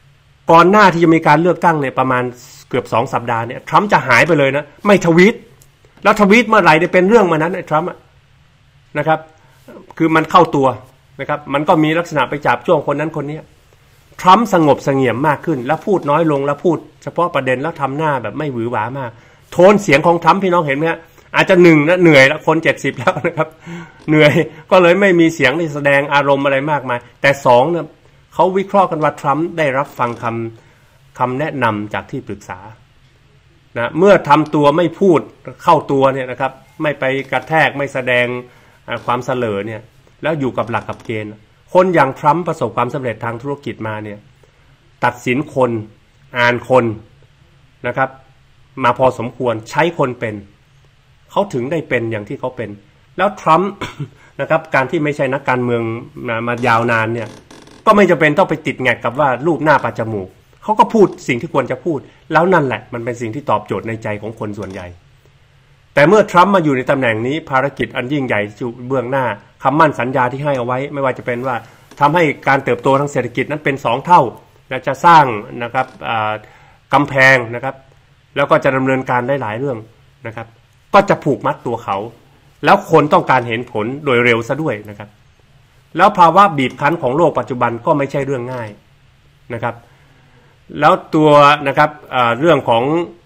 ก่อนหน้าที่จะมีการเลือกตั้งเนี่ยประมาณเกือบสองสัปดาห์เนี่ยทรัมป์จะหายไปเลยนะไม่ทวีตแล้วทวีตเมื่อไหร่ได้เป็นเรื่องมานั้นไอ้ทรัมป์นะครับคือมันเข้าตัวนะครับมันก็มีลักษณะไปจับจ้วงคนนั้นคนนี้ทรัมป์สงบเสงี่ยมมากขึ้นแล้วพูดน้อยลงแล้วพูดเฉพาะประเด็นแล้วทำหน้าแบบไม่หวือหวามากโทนเสียงของทรัมป์พี่น้องเห็นไหมฮะอาจจะหนึ่งนะเหนื่อยแล้วคนเจ็ดสิบแล้วนะครับเหนื่อยก็เลยไม่มีเสียงที่แสดงอารมณ์อะไรมากมายแต่สองเนี่ยเขาวิเคราะห์กันว่าทรัมป์ได้รับฟังคำคำแนะนำจากที่ปรึกษานะเมื่อทำตัวไม่พูดเข้าตัวเนี่ยนะครับไม่ไปกระแทกไม่แสดงความเสลอเนี่ยแล้วอยู่กับหลักกับเกณฑ์คนอย่างทรัมป์ประสบความสำเร็จทางธุรกิจมาเนี่ยตัดสินคนอ่านคนนะครับมาพอสมควรใช้คนเป็นเขาถึงได้เป็นอย่างที่เขาเป็นแล้วทรัมป์นะครับการที่ไม่ใช่นักการเมืองมามายาวนานเนี่ยก็ไม่จำเป็นต้องไปติดแงกกับว่ารูปหน้าปลาจมูกเขาก็พูดสิ่งที่ควรจะพูดแล้วนั่นแหละมันเป็นสิ่งที่ตอบโจทย์ในใจของคนส่วนใหญ่แต่เมื่อทรัมป์มาอยู่ในตำแหน่งนี้ภารกิจอันยิ่งใหญ่อยู่เบื้องหน้าคำมั่นสัญญาที่ให้เอาไว้ไม่ว่าจะเป็นว่าทำให้การเติบโตทางเศรษฐกิจนั้นเป็นสองเท่าและจะสร้างนะครับกำแพงนะครับแล้วก็จะดำเนินการได้หลายเรื่องนะครับก็จะผูกมัดตัวเขาแล้วคนต้องการเห็นผลโดยเร็วซะด้วยนะครับแล้วภาวะบีบคั้นของโลกปัจจุบันก็ไม่ใช่เรื่องง่ายนะครับแล้วตัวนะครับเรื่องของ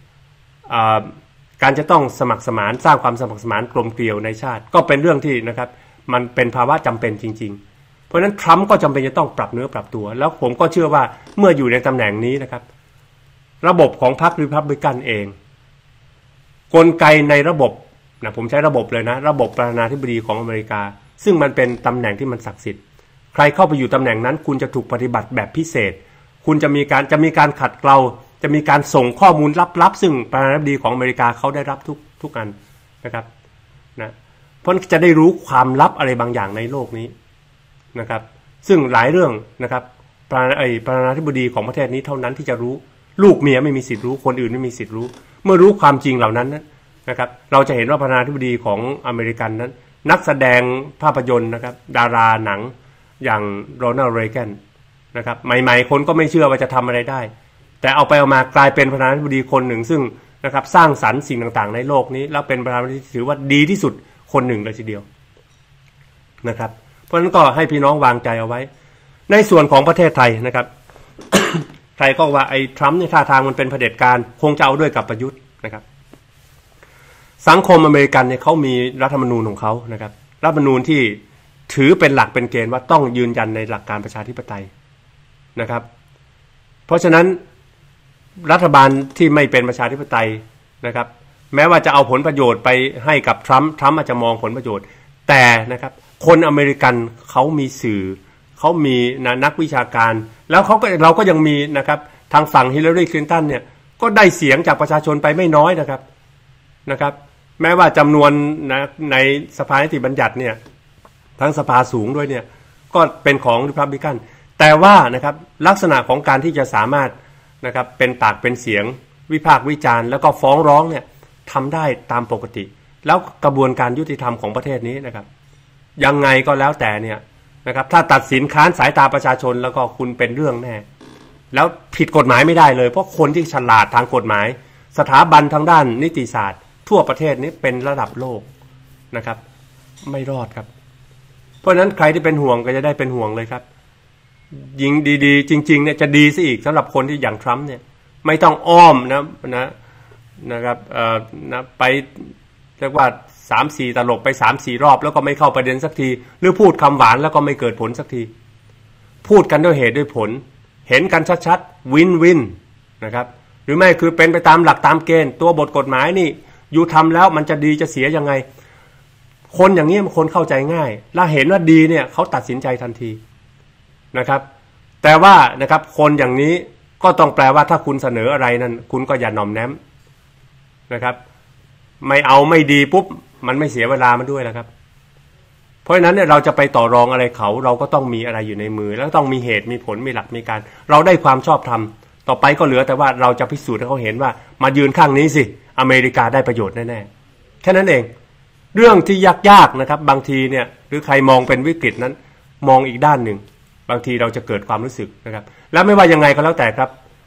การจะต้องสมัครสมานสร้างความสมัครสมานกลมเกลียวในชาติก็เป็นเรื่องที่นะครับมันเป็นภาวะจำเป็นจริงๆเพราะฉะนั้นทรัมป์ก็จำเป็นจะต้องปรับเนื้อปรับตัวแล้วผมก็เชื่อว่าเมื่ออยู่ในตำแหน่งนี้นะครับระบบของพรรครีพับลิกันเองกลไกในระบบนะผมใช้ระบบเลยนะระบบประธานาธิบดีของอเมริกาซึ่งมันเป็นตำแหน่งที่มันศักดิ์สิทธิ์ใครเข้าไปอยู่ตำแหน่งนั้นคุณจะถูกปฏิบัติแบบพิเศษคุณจะมีการจะมีการขัดเกลาจะมีการส่งข้อมูลลับๆซึ่งประธานาธิบดีของอเมริกาเขาได้รับทุกทุกอันนะครับนะเพราะจะได้รู้ความลับอะไรบางอย่างในโลกนี้นะครับซึ่งหลายเรื่องนะครับประธานาประธานาธิบดีของประเทศนี้เท่านั้นที่จะรู้ลูกเมียไม่มีสิทธิ์รู้คนอื่นไม่มีสิทธิ์รู้เมื่อรู้ความจริงเหล่านั้นนะครับเราจะเห็นว่าประธานาธิบดีของอเมริกันนั้นนักแสดงภาพยนตร์นะครับดาราหนังอย่างโรนัลด์ เรแกนนะครับใหม่ๆคนก็ไม่เชื่อว่าจะทำอะไรได้แต่เอาไปเอามากลายเป็นประธานาธิบดีคนหนึ่งซึ่งนะครับสร้างสรรค์สิ่งต่างๆในโลกนี้แล้วเป็นประธานาธิบดีถือว่าดีที่สุดคนหนึ่งเลยทีเดียวนะครับเพราะฉะนั้นก็ให้พี่น้องวางใจเอาไว้ในส่วนของประเทศไทยนะครับ ใครก็ว่าไอ้ทรัมป์เนี่ยท่าทางมันเป็นเผด็จการคงจะเอาด้วยกับประยุทธ์นะครับสังคมอเมริกันเนี่ยเขามีรัฐธรรมนูญของเขานะครับรัฐธรรมนูญที่ถือเป็นหลักเป็นเกณฑ์ว่าต้องยืนยันในหลักการประชาธิปไตยนะครับเพราะฉะนั้นรัฐบาลที่ไม่เป็นประชาธิปไตยนะครับแม้ว่าจะเอาผลประโยชน์ไปให้กับทรัมป์ทรัมป์อาจจะมองผลประโยชน์แต่นะครับคนอเมริกันเขามีสื่อเขามีนะนักวิชาการแล้วเขาก็เราก็ยังมีนะครับทางฝั่งฮิลลารีคลินตันเนี่ยก็ได้เสียงจากประชาชนไปไม่น้อยนะครับนะครับแม้ว่าจำนวนนะในสภานิติบัญญัติเนี่ยทั้งสภาสูงด้วยเนี่ยก็เป็นของริพับลิกันแต่ว่านะครับลักษณะของการที่จะสามารถนะครับเป็นปากเป็นเสียงวิพากษ์วิจารณ์แล้วก็ฟ้องร้องเนี่ยทำได้ตามปกติแล้วกระบวนการยุติธรรมของประเทศนี้นะครับยังไงก็แล้วแต่เนี่ยนะครับถ้าตัดสินค้านสายตาประชาชนแล้วก็คุณเป็นเรื่องแน่แล้วผิดกฎหมายไม่ได้เลยเพราะคนที่ฉลาดทางกฎหมายสถาบันทางด้านนิติศาสตร์ทั่วประเทศนี้เป็นระดับโลกนะครับไม่รอดครับเพราะฉะนั้นใครที่เป็นห่วงก็จะได้เป็นห่วงเลยครับยิงดีๆจริงๆเนี่ยจะดีซะอีกสำหรับคนที่อย่างทรัมป์เนี่ยไม่ต้องอ้อมนะนะนะครับเอ่อนะไปเรียกว่าสามสี่ตลบไปสามสี่รอบแล้วก็ไม่เข้าประเด็นสักทีหรือพูดคำหวานแล้วก็ไม่เกิดผลสักทีพูดกันด้วยเหตุด้วยผลเห็นกันชัดๆวินวินนะครับหรือไม่คือเป็นไปตามหลักตามเกณฑ์ตัวบทกฎหมายนี่อยู่ทำแล้วมันจะดีจะเสียยังไงคนอย่างนี้มันคนเข้าใจง่ายและเห็นว่าดีเนี่ยเขาตัดสินใจทันทีนะครับแต่ว่านะครับคนอย่างนี้ก็ต้องแปลว่าถ้าคุณเสนออะไรนั้นคุณก็อย่าหน่อมแนมนะครับไม่เอาไม่ดีปุ๊บมันไม่เสียเวลามันด้วยนะครับเพราะฉะนั้นเนี่ยเราจะไปต่อรองอะไรเขาเราก็ต้องมีอะไรอยู่ในมือแล้วต้องมีเหตุมีผลมีหลักมีการเราได้ความชอบธรรมต่อไปก็เหลือแต่ว่าเราจะพิสูจน์ให้เขาเห็นว่ามายืนข้างนี้สิอเมริกาได้ประโยชน์แน่ๆแค่นั้นเองเรื่องที่ยากๆนะครับบางทีเนี่ยหรือใครมองเป็นวิกฤตนั้นมองอีกด้านหนึ่งบางทีเราจะเกิดความรู้สึกนะครับแล้วไม่ว่ายังไงก็แล้วแต่ครับ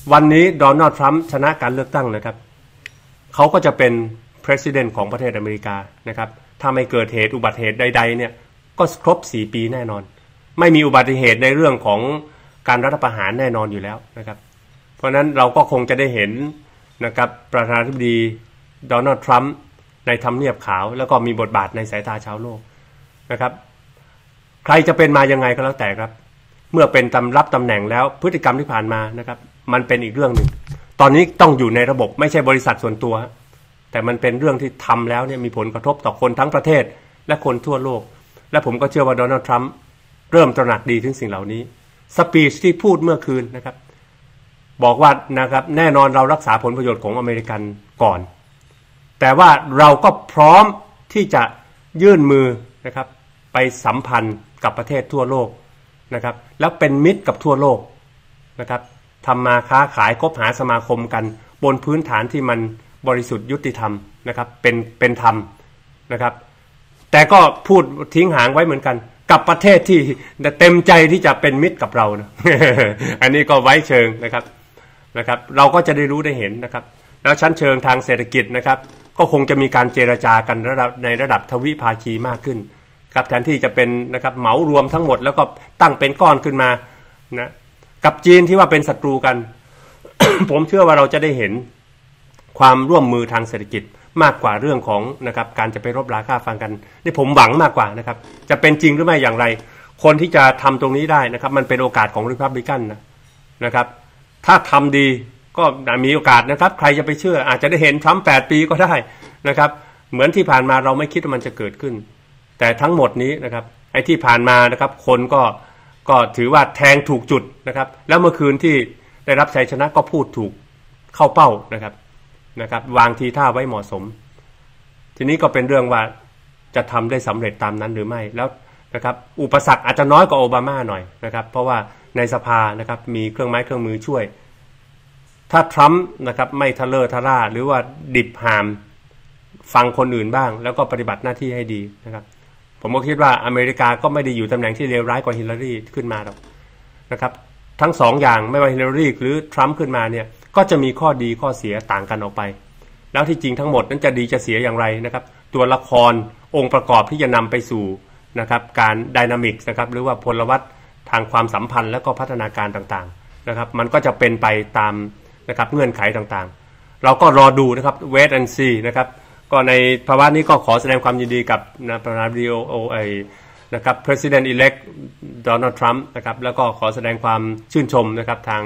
วันนี้โดนัลด์ทรัมป์ชนะการเลือกตั้งนะครับเขาก็จะเป็น president ของประเทศอเมริกานะครับถ้าไม่เกิดเหตุอุบัติเหตุใดๆเนี่ยก็ครบสี่ปีแน่นอนไม่มีอุบัติเหตุในเรื่องของการรัฐประหารแน่นอนอยู่แล้วนะครับเพราะนั้นเราก็คงจะได้เห็นนะครับประธานาธิบดีโดนัลด์ทรัมป์ในทำเนียบขาวแล้วก็มีบทบาทในสายตาชาวโลกนะครับใครจะเป็นมายังไงก็แล้วแต่ครับเมื่อเป็นตำรับตำแหน่งแล้วพฤติกรรมที่ผ่านมานะครับมันเป็นอีกเรื่องหนึ่งตอนนี้ต้องอยู่ในระบบไม่ใช่บริษัทส่วนตัวแต่มันเป็นเรื่องที่ทำแล้วเนี่ยมีผลกระทบต่อคนทั้งประเทศและคนทั่วโลกและผมก็เชื่อว่าโดนัลด์ทรัมป์เริ่มตระหนักดีถึงสิ่งเหล่านี้สปีชที่พูดเมื่อคืนนะครับบอกว่านะครับแน่นอนเรารักษาผลประโยชน์ของอเมริกันก่อนแต่ว่าเราก็พร้อมที่จะยื่นมือนะครับไปสัมพันธ์กับประเทศทั่วโลกนะครับแล้วเป็นมิตรกับทั่วโลกนะครับทำมาค้าขายคบหาสมาคมกันบนพื้นฐานที่มันบริสุทธิ์ยุติธรรมนะครับเป็นเป็นธรรมนะครับแต่ก็พูดทิ้งหางไว้เหมือนกันกับประเทศที่เต็มใจที่จะเป็นมิตรกับเรานะ อันนี้ก็ไว้เชิงนะครับนะครับเราก็จะได้รู้ได้เห็นนะครับแล้วชั้นเชิงทางเศรษฐกิจนะครับก็คงจะมีการเจรจากันระดับในระดับทวิภาคีมากขึ้นครับแทนที่จะเป็นนะครับเหมารวมทั้งหมดแล้วก็ตั้งเป็นก้อนขึ้นมานะกับจีนที่ว่าเป็นศัตรูกัน ผมเชื่อว่าเราจะได้เห็นความร่วมมือทางเศรษฐกิจมากกว่าเรื่องของนะครับการจะไปรบราฆ่าฟันกันนี่ผมหวังมากกว่านะครับจะเป็นจริงหรือไม่อย่างไรคนที่จะทำตรงนี้ได้นะครับมันเป็นโอกาสของริพับลิกันนะนะครับถ้าทำดีก็มีโอกาสนะครับใครจะไปเชื่ออาจจะได้เห็นทรัมป์แปดปีก็ได้นะครับเหมือนที่ผ่านมาเราไม่คิดว่ามันจะเกิดขึ้นแต่ทั้งหมดนี้นะครับไอ้ที่ผ่านมานะครับคนก็ก็ถือว่าแทงถูกจุดนะครับแล้วเมื่อคืนที่ได้รับชัยชนะก็พูดถูกเข้าเป้านะครับนะครับวางทีท่าไว้เหมาะสมทีนี้ก็เป็นเรื่องว่าจะทำได้สำเร็จตามนั้นหรือไม่แล้วนะครับอุปสรรคอาจจะน้อยกว่าโอบามาหน่อยนะครับเพราะว่าในสภานะครับมีเครื่องไม้เครื่องมือช่วยถ้าทรัมป์นะครับไม่ทะเลอทะล่าหรือว่าดิบหามฟังคนอื่นบ้างแล้วก็ปฏิบัติหน้าที่ให้ดีนะครับผมก็คิดว่าอเมริกาก็ไม่ได้อยู่ตำแหน่งที่เลวร้ายกว่าฮิลลารีขึ้นมาหรอกนะครับทั้งสองอย่างไม่ว่าฮิลลารีหรือทรัมป์ขึ้นมาเนี่ยก็จะมีข้อดีข้อเสียต่างกันออกไปแล้วที่จริงทั้งหมดนั้นจะดีจะเสียอย่างไรนะครับตัวละครองค์ประกอบที่จะนำไปสู่นะครับการไดนามิกส์นะครับหรือว่าพลวัตทางความสัมพันธ์และก็พัฒนาการต่างๆนะครับมันก็จะเป็นไปตามนะครับเงื่อนไขต่างๆเราก็รอดูนะครับ wait and see นะครับก็ในภาวะนี้ก็ขอแสดงความยินดีกับนะประธานาธิบดีโอไอนะครับ president elect Donald Trump นะครับแล้วก็ขอแสดงความชื่นชมนะครับทาง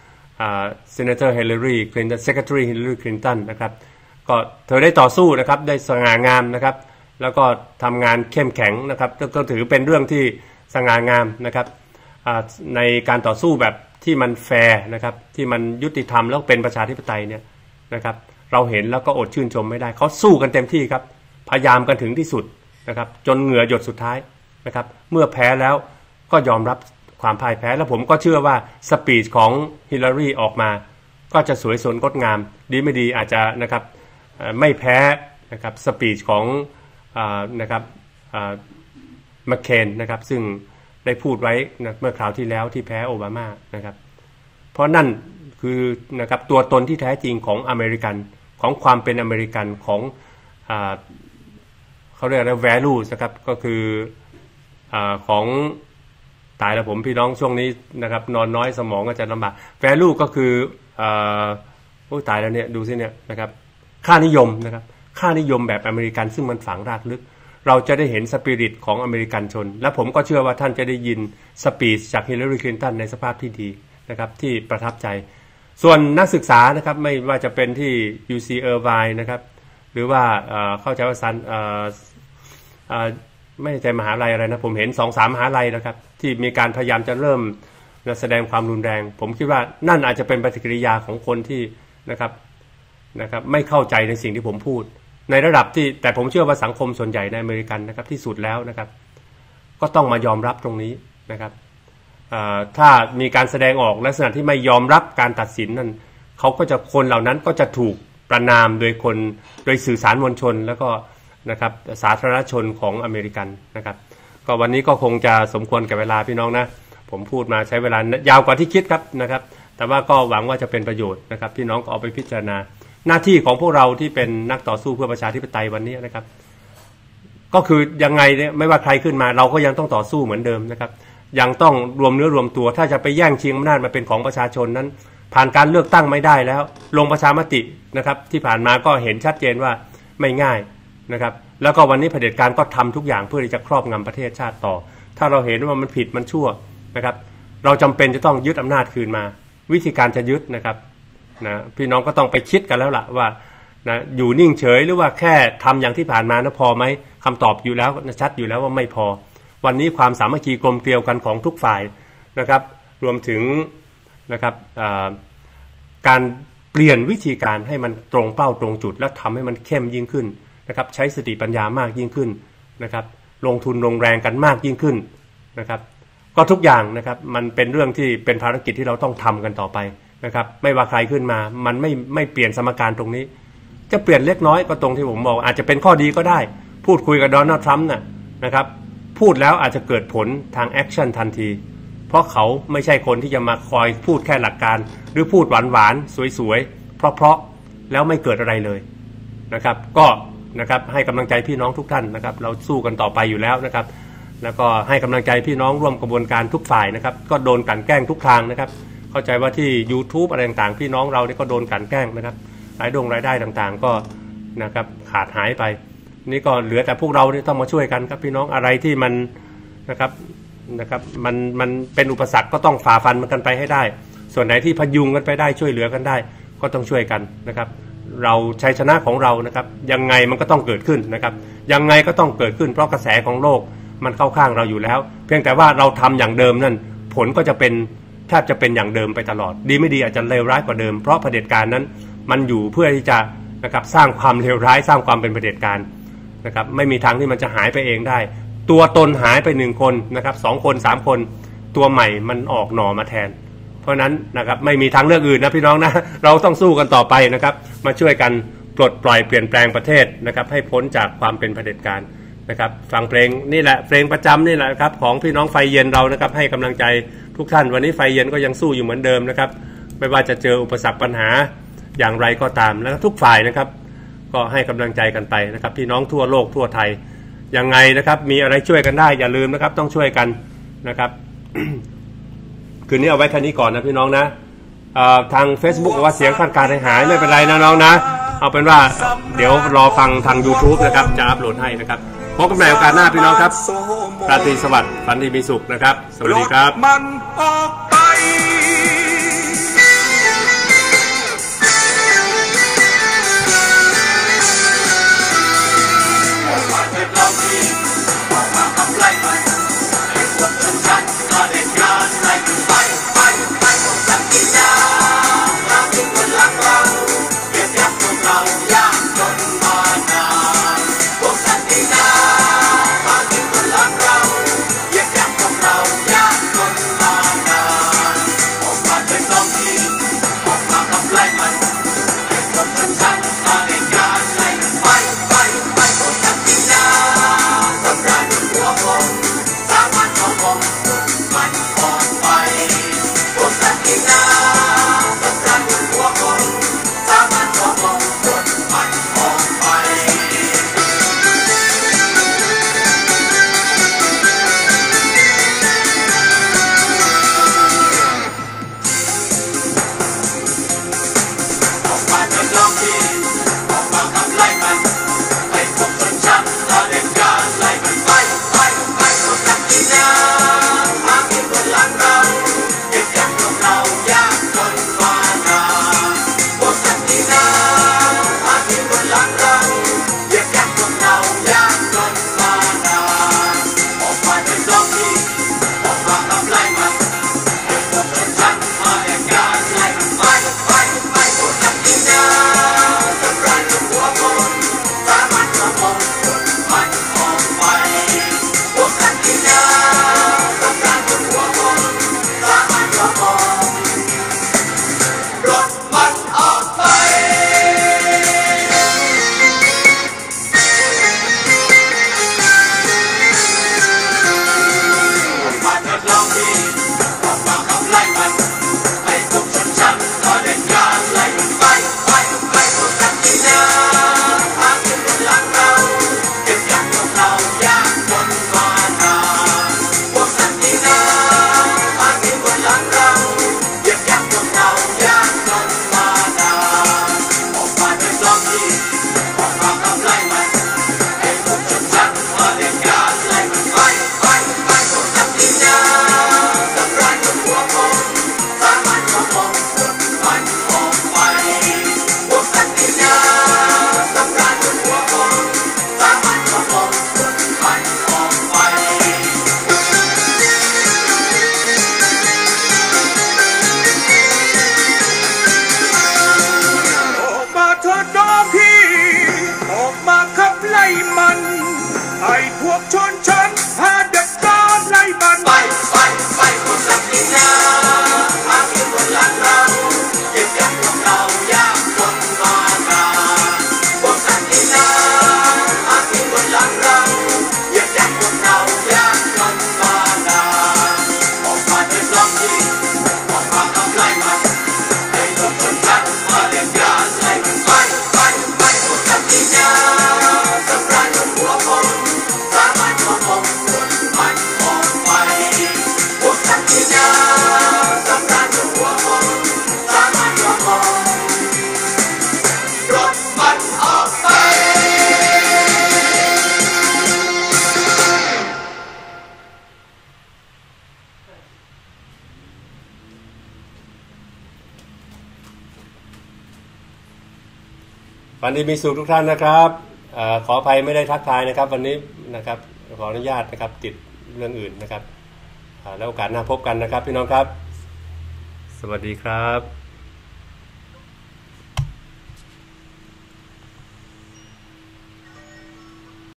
Senator Hillary Clinton Secretary Hillary Clinton นะครับก็เธอได้ต่อสู้นะครับได้สง่างามนะครับแล้วก็ทำงานเข้มแข็งนะครับก็ถือเป็นเรื่องที่สง่างามนะครับในการต่อสู้แบบที่มันแฟร์นะครับที่มันยุติธรรมแล้วเป็นประชาธิปไตยเนี่ยนะครับเราเห็นแล้วก็อดชื่นชมไม่ได้เขาสู้กันเต็มที่ครับพยายามกันถึงที่สุดนะครับจนเหงื่อหยดสุดท้ายนะครับเมื่อแพ้แล้วก็ยอมรับความพ่ายแพ้แล้วผมก็เชื่อว่าสปีชของฮิลลารีออกมาก็จะสวยสดงดงามดีไม่ดีอาจจะนะครับไม่แพ้นะครับสปีชของนะครับแมคเคนนะครับซึ่งได้พูดไว้นะเมื่อคราวที่แล้วที่แพ้โอบามานะครับเพราะนั่นคือนะครับตัวตนที่แท้จริงของอเมริกันของความเป็นอเมริกันของอ่าเขาเรียกอะไร value นะครับก็คืออ่าของตายแล้วผมพี่น้องช่วงนี้นะครับนอนน้อยสมองก็จะลำบาก value ก็คืออ่าโอ้ตายแล้วเนี่ยดูสิเนี่ยนะครับค่านิยมนะครับค่านิยมแบบอเมริกันซึ่งมันฝังรากลึกเราจะได้เห็นสปิริตของอเมริกันชนและผมก็เชื่อว่าท่านจะได้ยินสปีชจากฮิลลารีคลินตันในสภาพที่ดีนะครับที่ประทับใจส่วนนักศึกษานะครับไม่ว่าจะเป็นที่ ยู ซี Irvine นะครับหรือว่าเข้าใจว่าซันไม่ใจมหาลัยอะไรนะผมเห็น สองสาม มหาลัยนะครับที่มีการพยายามจะเริ่มแสดงความรุนแรงผมคิดว่านั่นอาจจะเป็นปฏิกิริยาของคนที่นะครับนะครับไม่เข้าใจในสิ่งที่ผมพูดในระดับที่แต่ผมเชื่อว่าสังคมส่วนใหญ่ในอเมริกันนะครับที่สุดแล้วนะครับก็ต้องมายอมรับตรงนี้นะครับถ้ามีการแสดงออกลักษณะที่ไม่ยอมรับการตัดสินนั้นเขาก็จะคนเหล่านั้นก็จะถูกประณามโดยคนโดยสื่อสารมวลชนแล้วก็นะครับสาธารณชนของอเมริกันนะครับก็วันนี้ก็คงจะสมควรกับเวลาพี่น้องนะผมพูดมาใช้เวลายาวกว่าที่คิดครับนะครับแต่ว่าก็หวังว่าจะเป็นประโยชน์นะครับพี่น้องก็เอาไปพิจารณาหน้าที่ของพวกเราที่เป็นนักต่อสู้เพื่อประชาธิปไตยวันนี้นะครับก็คือยังไงเนี่ยไม่ว่าใครขึ้นมาเราก็ยังต้องต่อสู้เหมือนเดิมนะครับยังต้องรวมเนื้อรวมตัวถ้าจะไปแย่งชิงอำนาจมาเป็นของประชาชนนั้นผ่านการเลือกตั้งไม่ได้แล้วลงประชามตินะครับที่ผ่านมาก็เห็นชัดเจนว่าไม่ง่ายนะครับแล้วก็วันนี้เผด็จการก็ทำทุกอย่างเพื่อที่จะครอบงำประเทศชาติต่อถ้าเราเห็นว่ามันผิดมันชั่วนะครับเราจำเป็นจะต้องยึดอำนาจคืนมาวิธีการจะยึดนะครับนะพี่น้องก็ต้องไปคิดกันแล้วล่ะว่านะอยู่นิ่งเฉยหรือว่าแค่ทำอย่างที่ผ่านมานะพอไหมคำตอบอยู่แล้วชัดอยู่แล้วว่าไม่พอวันนี้ความสามัคคีกลมเกลียวกันของทุกฝ่ายนะครับรวมถึงนะครับการเปลี่ยนวิธีการให้มันตรงเป้าตรงจุดและทำให้มันเข้มยิ่งขึ้นนะครับใช้สติปัญญามากยิ่งขึ้นนะครับลงทุนลงแรงกันมากยิ่งขึ้นนะครับก็ทุกอย่างนะครับมันเป็นเรื่องที่เป็นภารกิจที่เราต้องทำกันต่อไปนะครับไม่ว่าใครขึ้นมามันไม่ไม่เปลี่ยนสมการตรงนี้จะเปลี่ยนเล็กน้อยก็ตรงที่ผมบอกอาจจะเป็นข้อดีก็ได้พูดคุยกับโดนัลด์ทรัมป์น่ะนะครับพูดแล้วอาจจะเกิดผลทางแอคชั่นทันทีเพราะเขาไม่ใช่คนที่จะมาคอยพูดแค่หลักการหรือพูดหวานๆสวยๆเพราะๆแล้วไม่เกิดอะไรเลยนะครับก็นะครับให้กำลังใจพี่น้องทุกท่านนะครับเราสู้กันต่อไปอยู่แล้วนะครับแล้วก็ให้กำลังใจพี่น้องร่วมกระบวนการทุกฝ่ายนะครับก็โดนกลั่นแกล้งทุกทางนะครับเข้าใจว่าที่ YouTube อะไรต่างๆพี่น้องเราเนี่ยก็โดนกลั่นแกล้งนะครับรายดงรายได้ต่างๆก็นะครับขาดหายไปนี่ก็เหลือแต่พวกเราเนี่ยต้องมาช่วยกันครับพี่น้องอะไรที่มันนะครับนะครับมันมันเป็นอุปสรรคก็ต้องฝ่าฟันมันกันไปให้ได้ส่วนไหนที่พยุงกันไปได้ช่วยเหลือกันได้ก็ต้องช่วยกันนะครับเราชัยชนะของเรานะครับยังไงมันก็ต้องเกิดขึ้นนะครับยังไงก็ต้องเกิดขึ้นเพราะกระแสของโลกมันเข้าข้างเราอยู่แล้วเพียงแต่ว่าเราทำอย่างเดิมนั่นผลก็จะเป็นแทบจะเป็นอย่างเดิมไปตลอดดีไม่ดีอาจจะเลวร้ายกว่าเดิมเพราะเผด็จการนั้นมันอยู่เพื่อที่จะนะครับสร้างความเลวร้ายสร้างความเป็นเผด็จการนะครับไม่มีทางที่มันจะหายไปเองได้ตัวตนหายไปหนึ่งคนนะครับสองคนสามคนตัวใหม่มันออกหน่อมาแทนเพราะนั้นนะครับไม่มีทางเลือกอื่นนะพี่น้องนะเราต้องสู้กันต่อไปนะครับมาช่วยกันปลดปล่อยเปลี่ยนแปลงประเทศนะครับให้พ้นจากความเป็นเผด็จการนะครับฟังเพลงนี่แหละเพลงประจำนี่แหละครับของพี่น้องไฟเย็นเรานะครับให้กำลังใจทุกท่านวันนี้ไฟเย็นก็ยังสู้อยู่เหมือนเดิมนะครับไม่ว่าจะเจออุปสรรคปัญหาอย่างไรก็ตามแล้วทุกฝ่ายนะครับก็ให้กำลังใจกันไปนะครับพี่น้องทั่วโลกทั่วไทยยังไงนะครับมีอะไรช่วยกันได้อย่าลืมนะครับต้องช่วยกันนะครับ คืนนี้เอาไว้แค่นี้ก่อนนะพี่น้องนะทาง Facebook บอกว่าเสียงขั้นการหายไม่เป็นไรนะน้องนะเอาเป็นว่าเดี๋ยวรอฟังทาง YouTube นะครับจะอัปโหลดให้นะครับพบกันใหม่โอกาสหน้าพี่น้องครับราตรีสวัสดิ์ฝันดีมีสุขนะครับสวัสดีครับมันออกไปเรายากจนมานานฝันดีมีสุขทุกท่านนะครับอขออภัยไม่ได้ทักทายนะครับวันนี้นะครับขออนุญาตนะครับติดเรื่องอื่นนะครับแล้วโอกาสหน้าพบกันนะครับพี่น้องครับสวัสดีครับ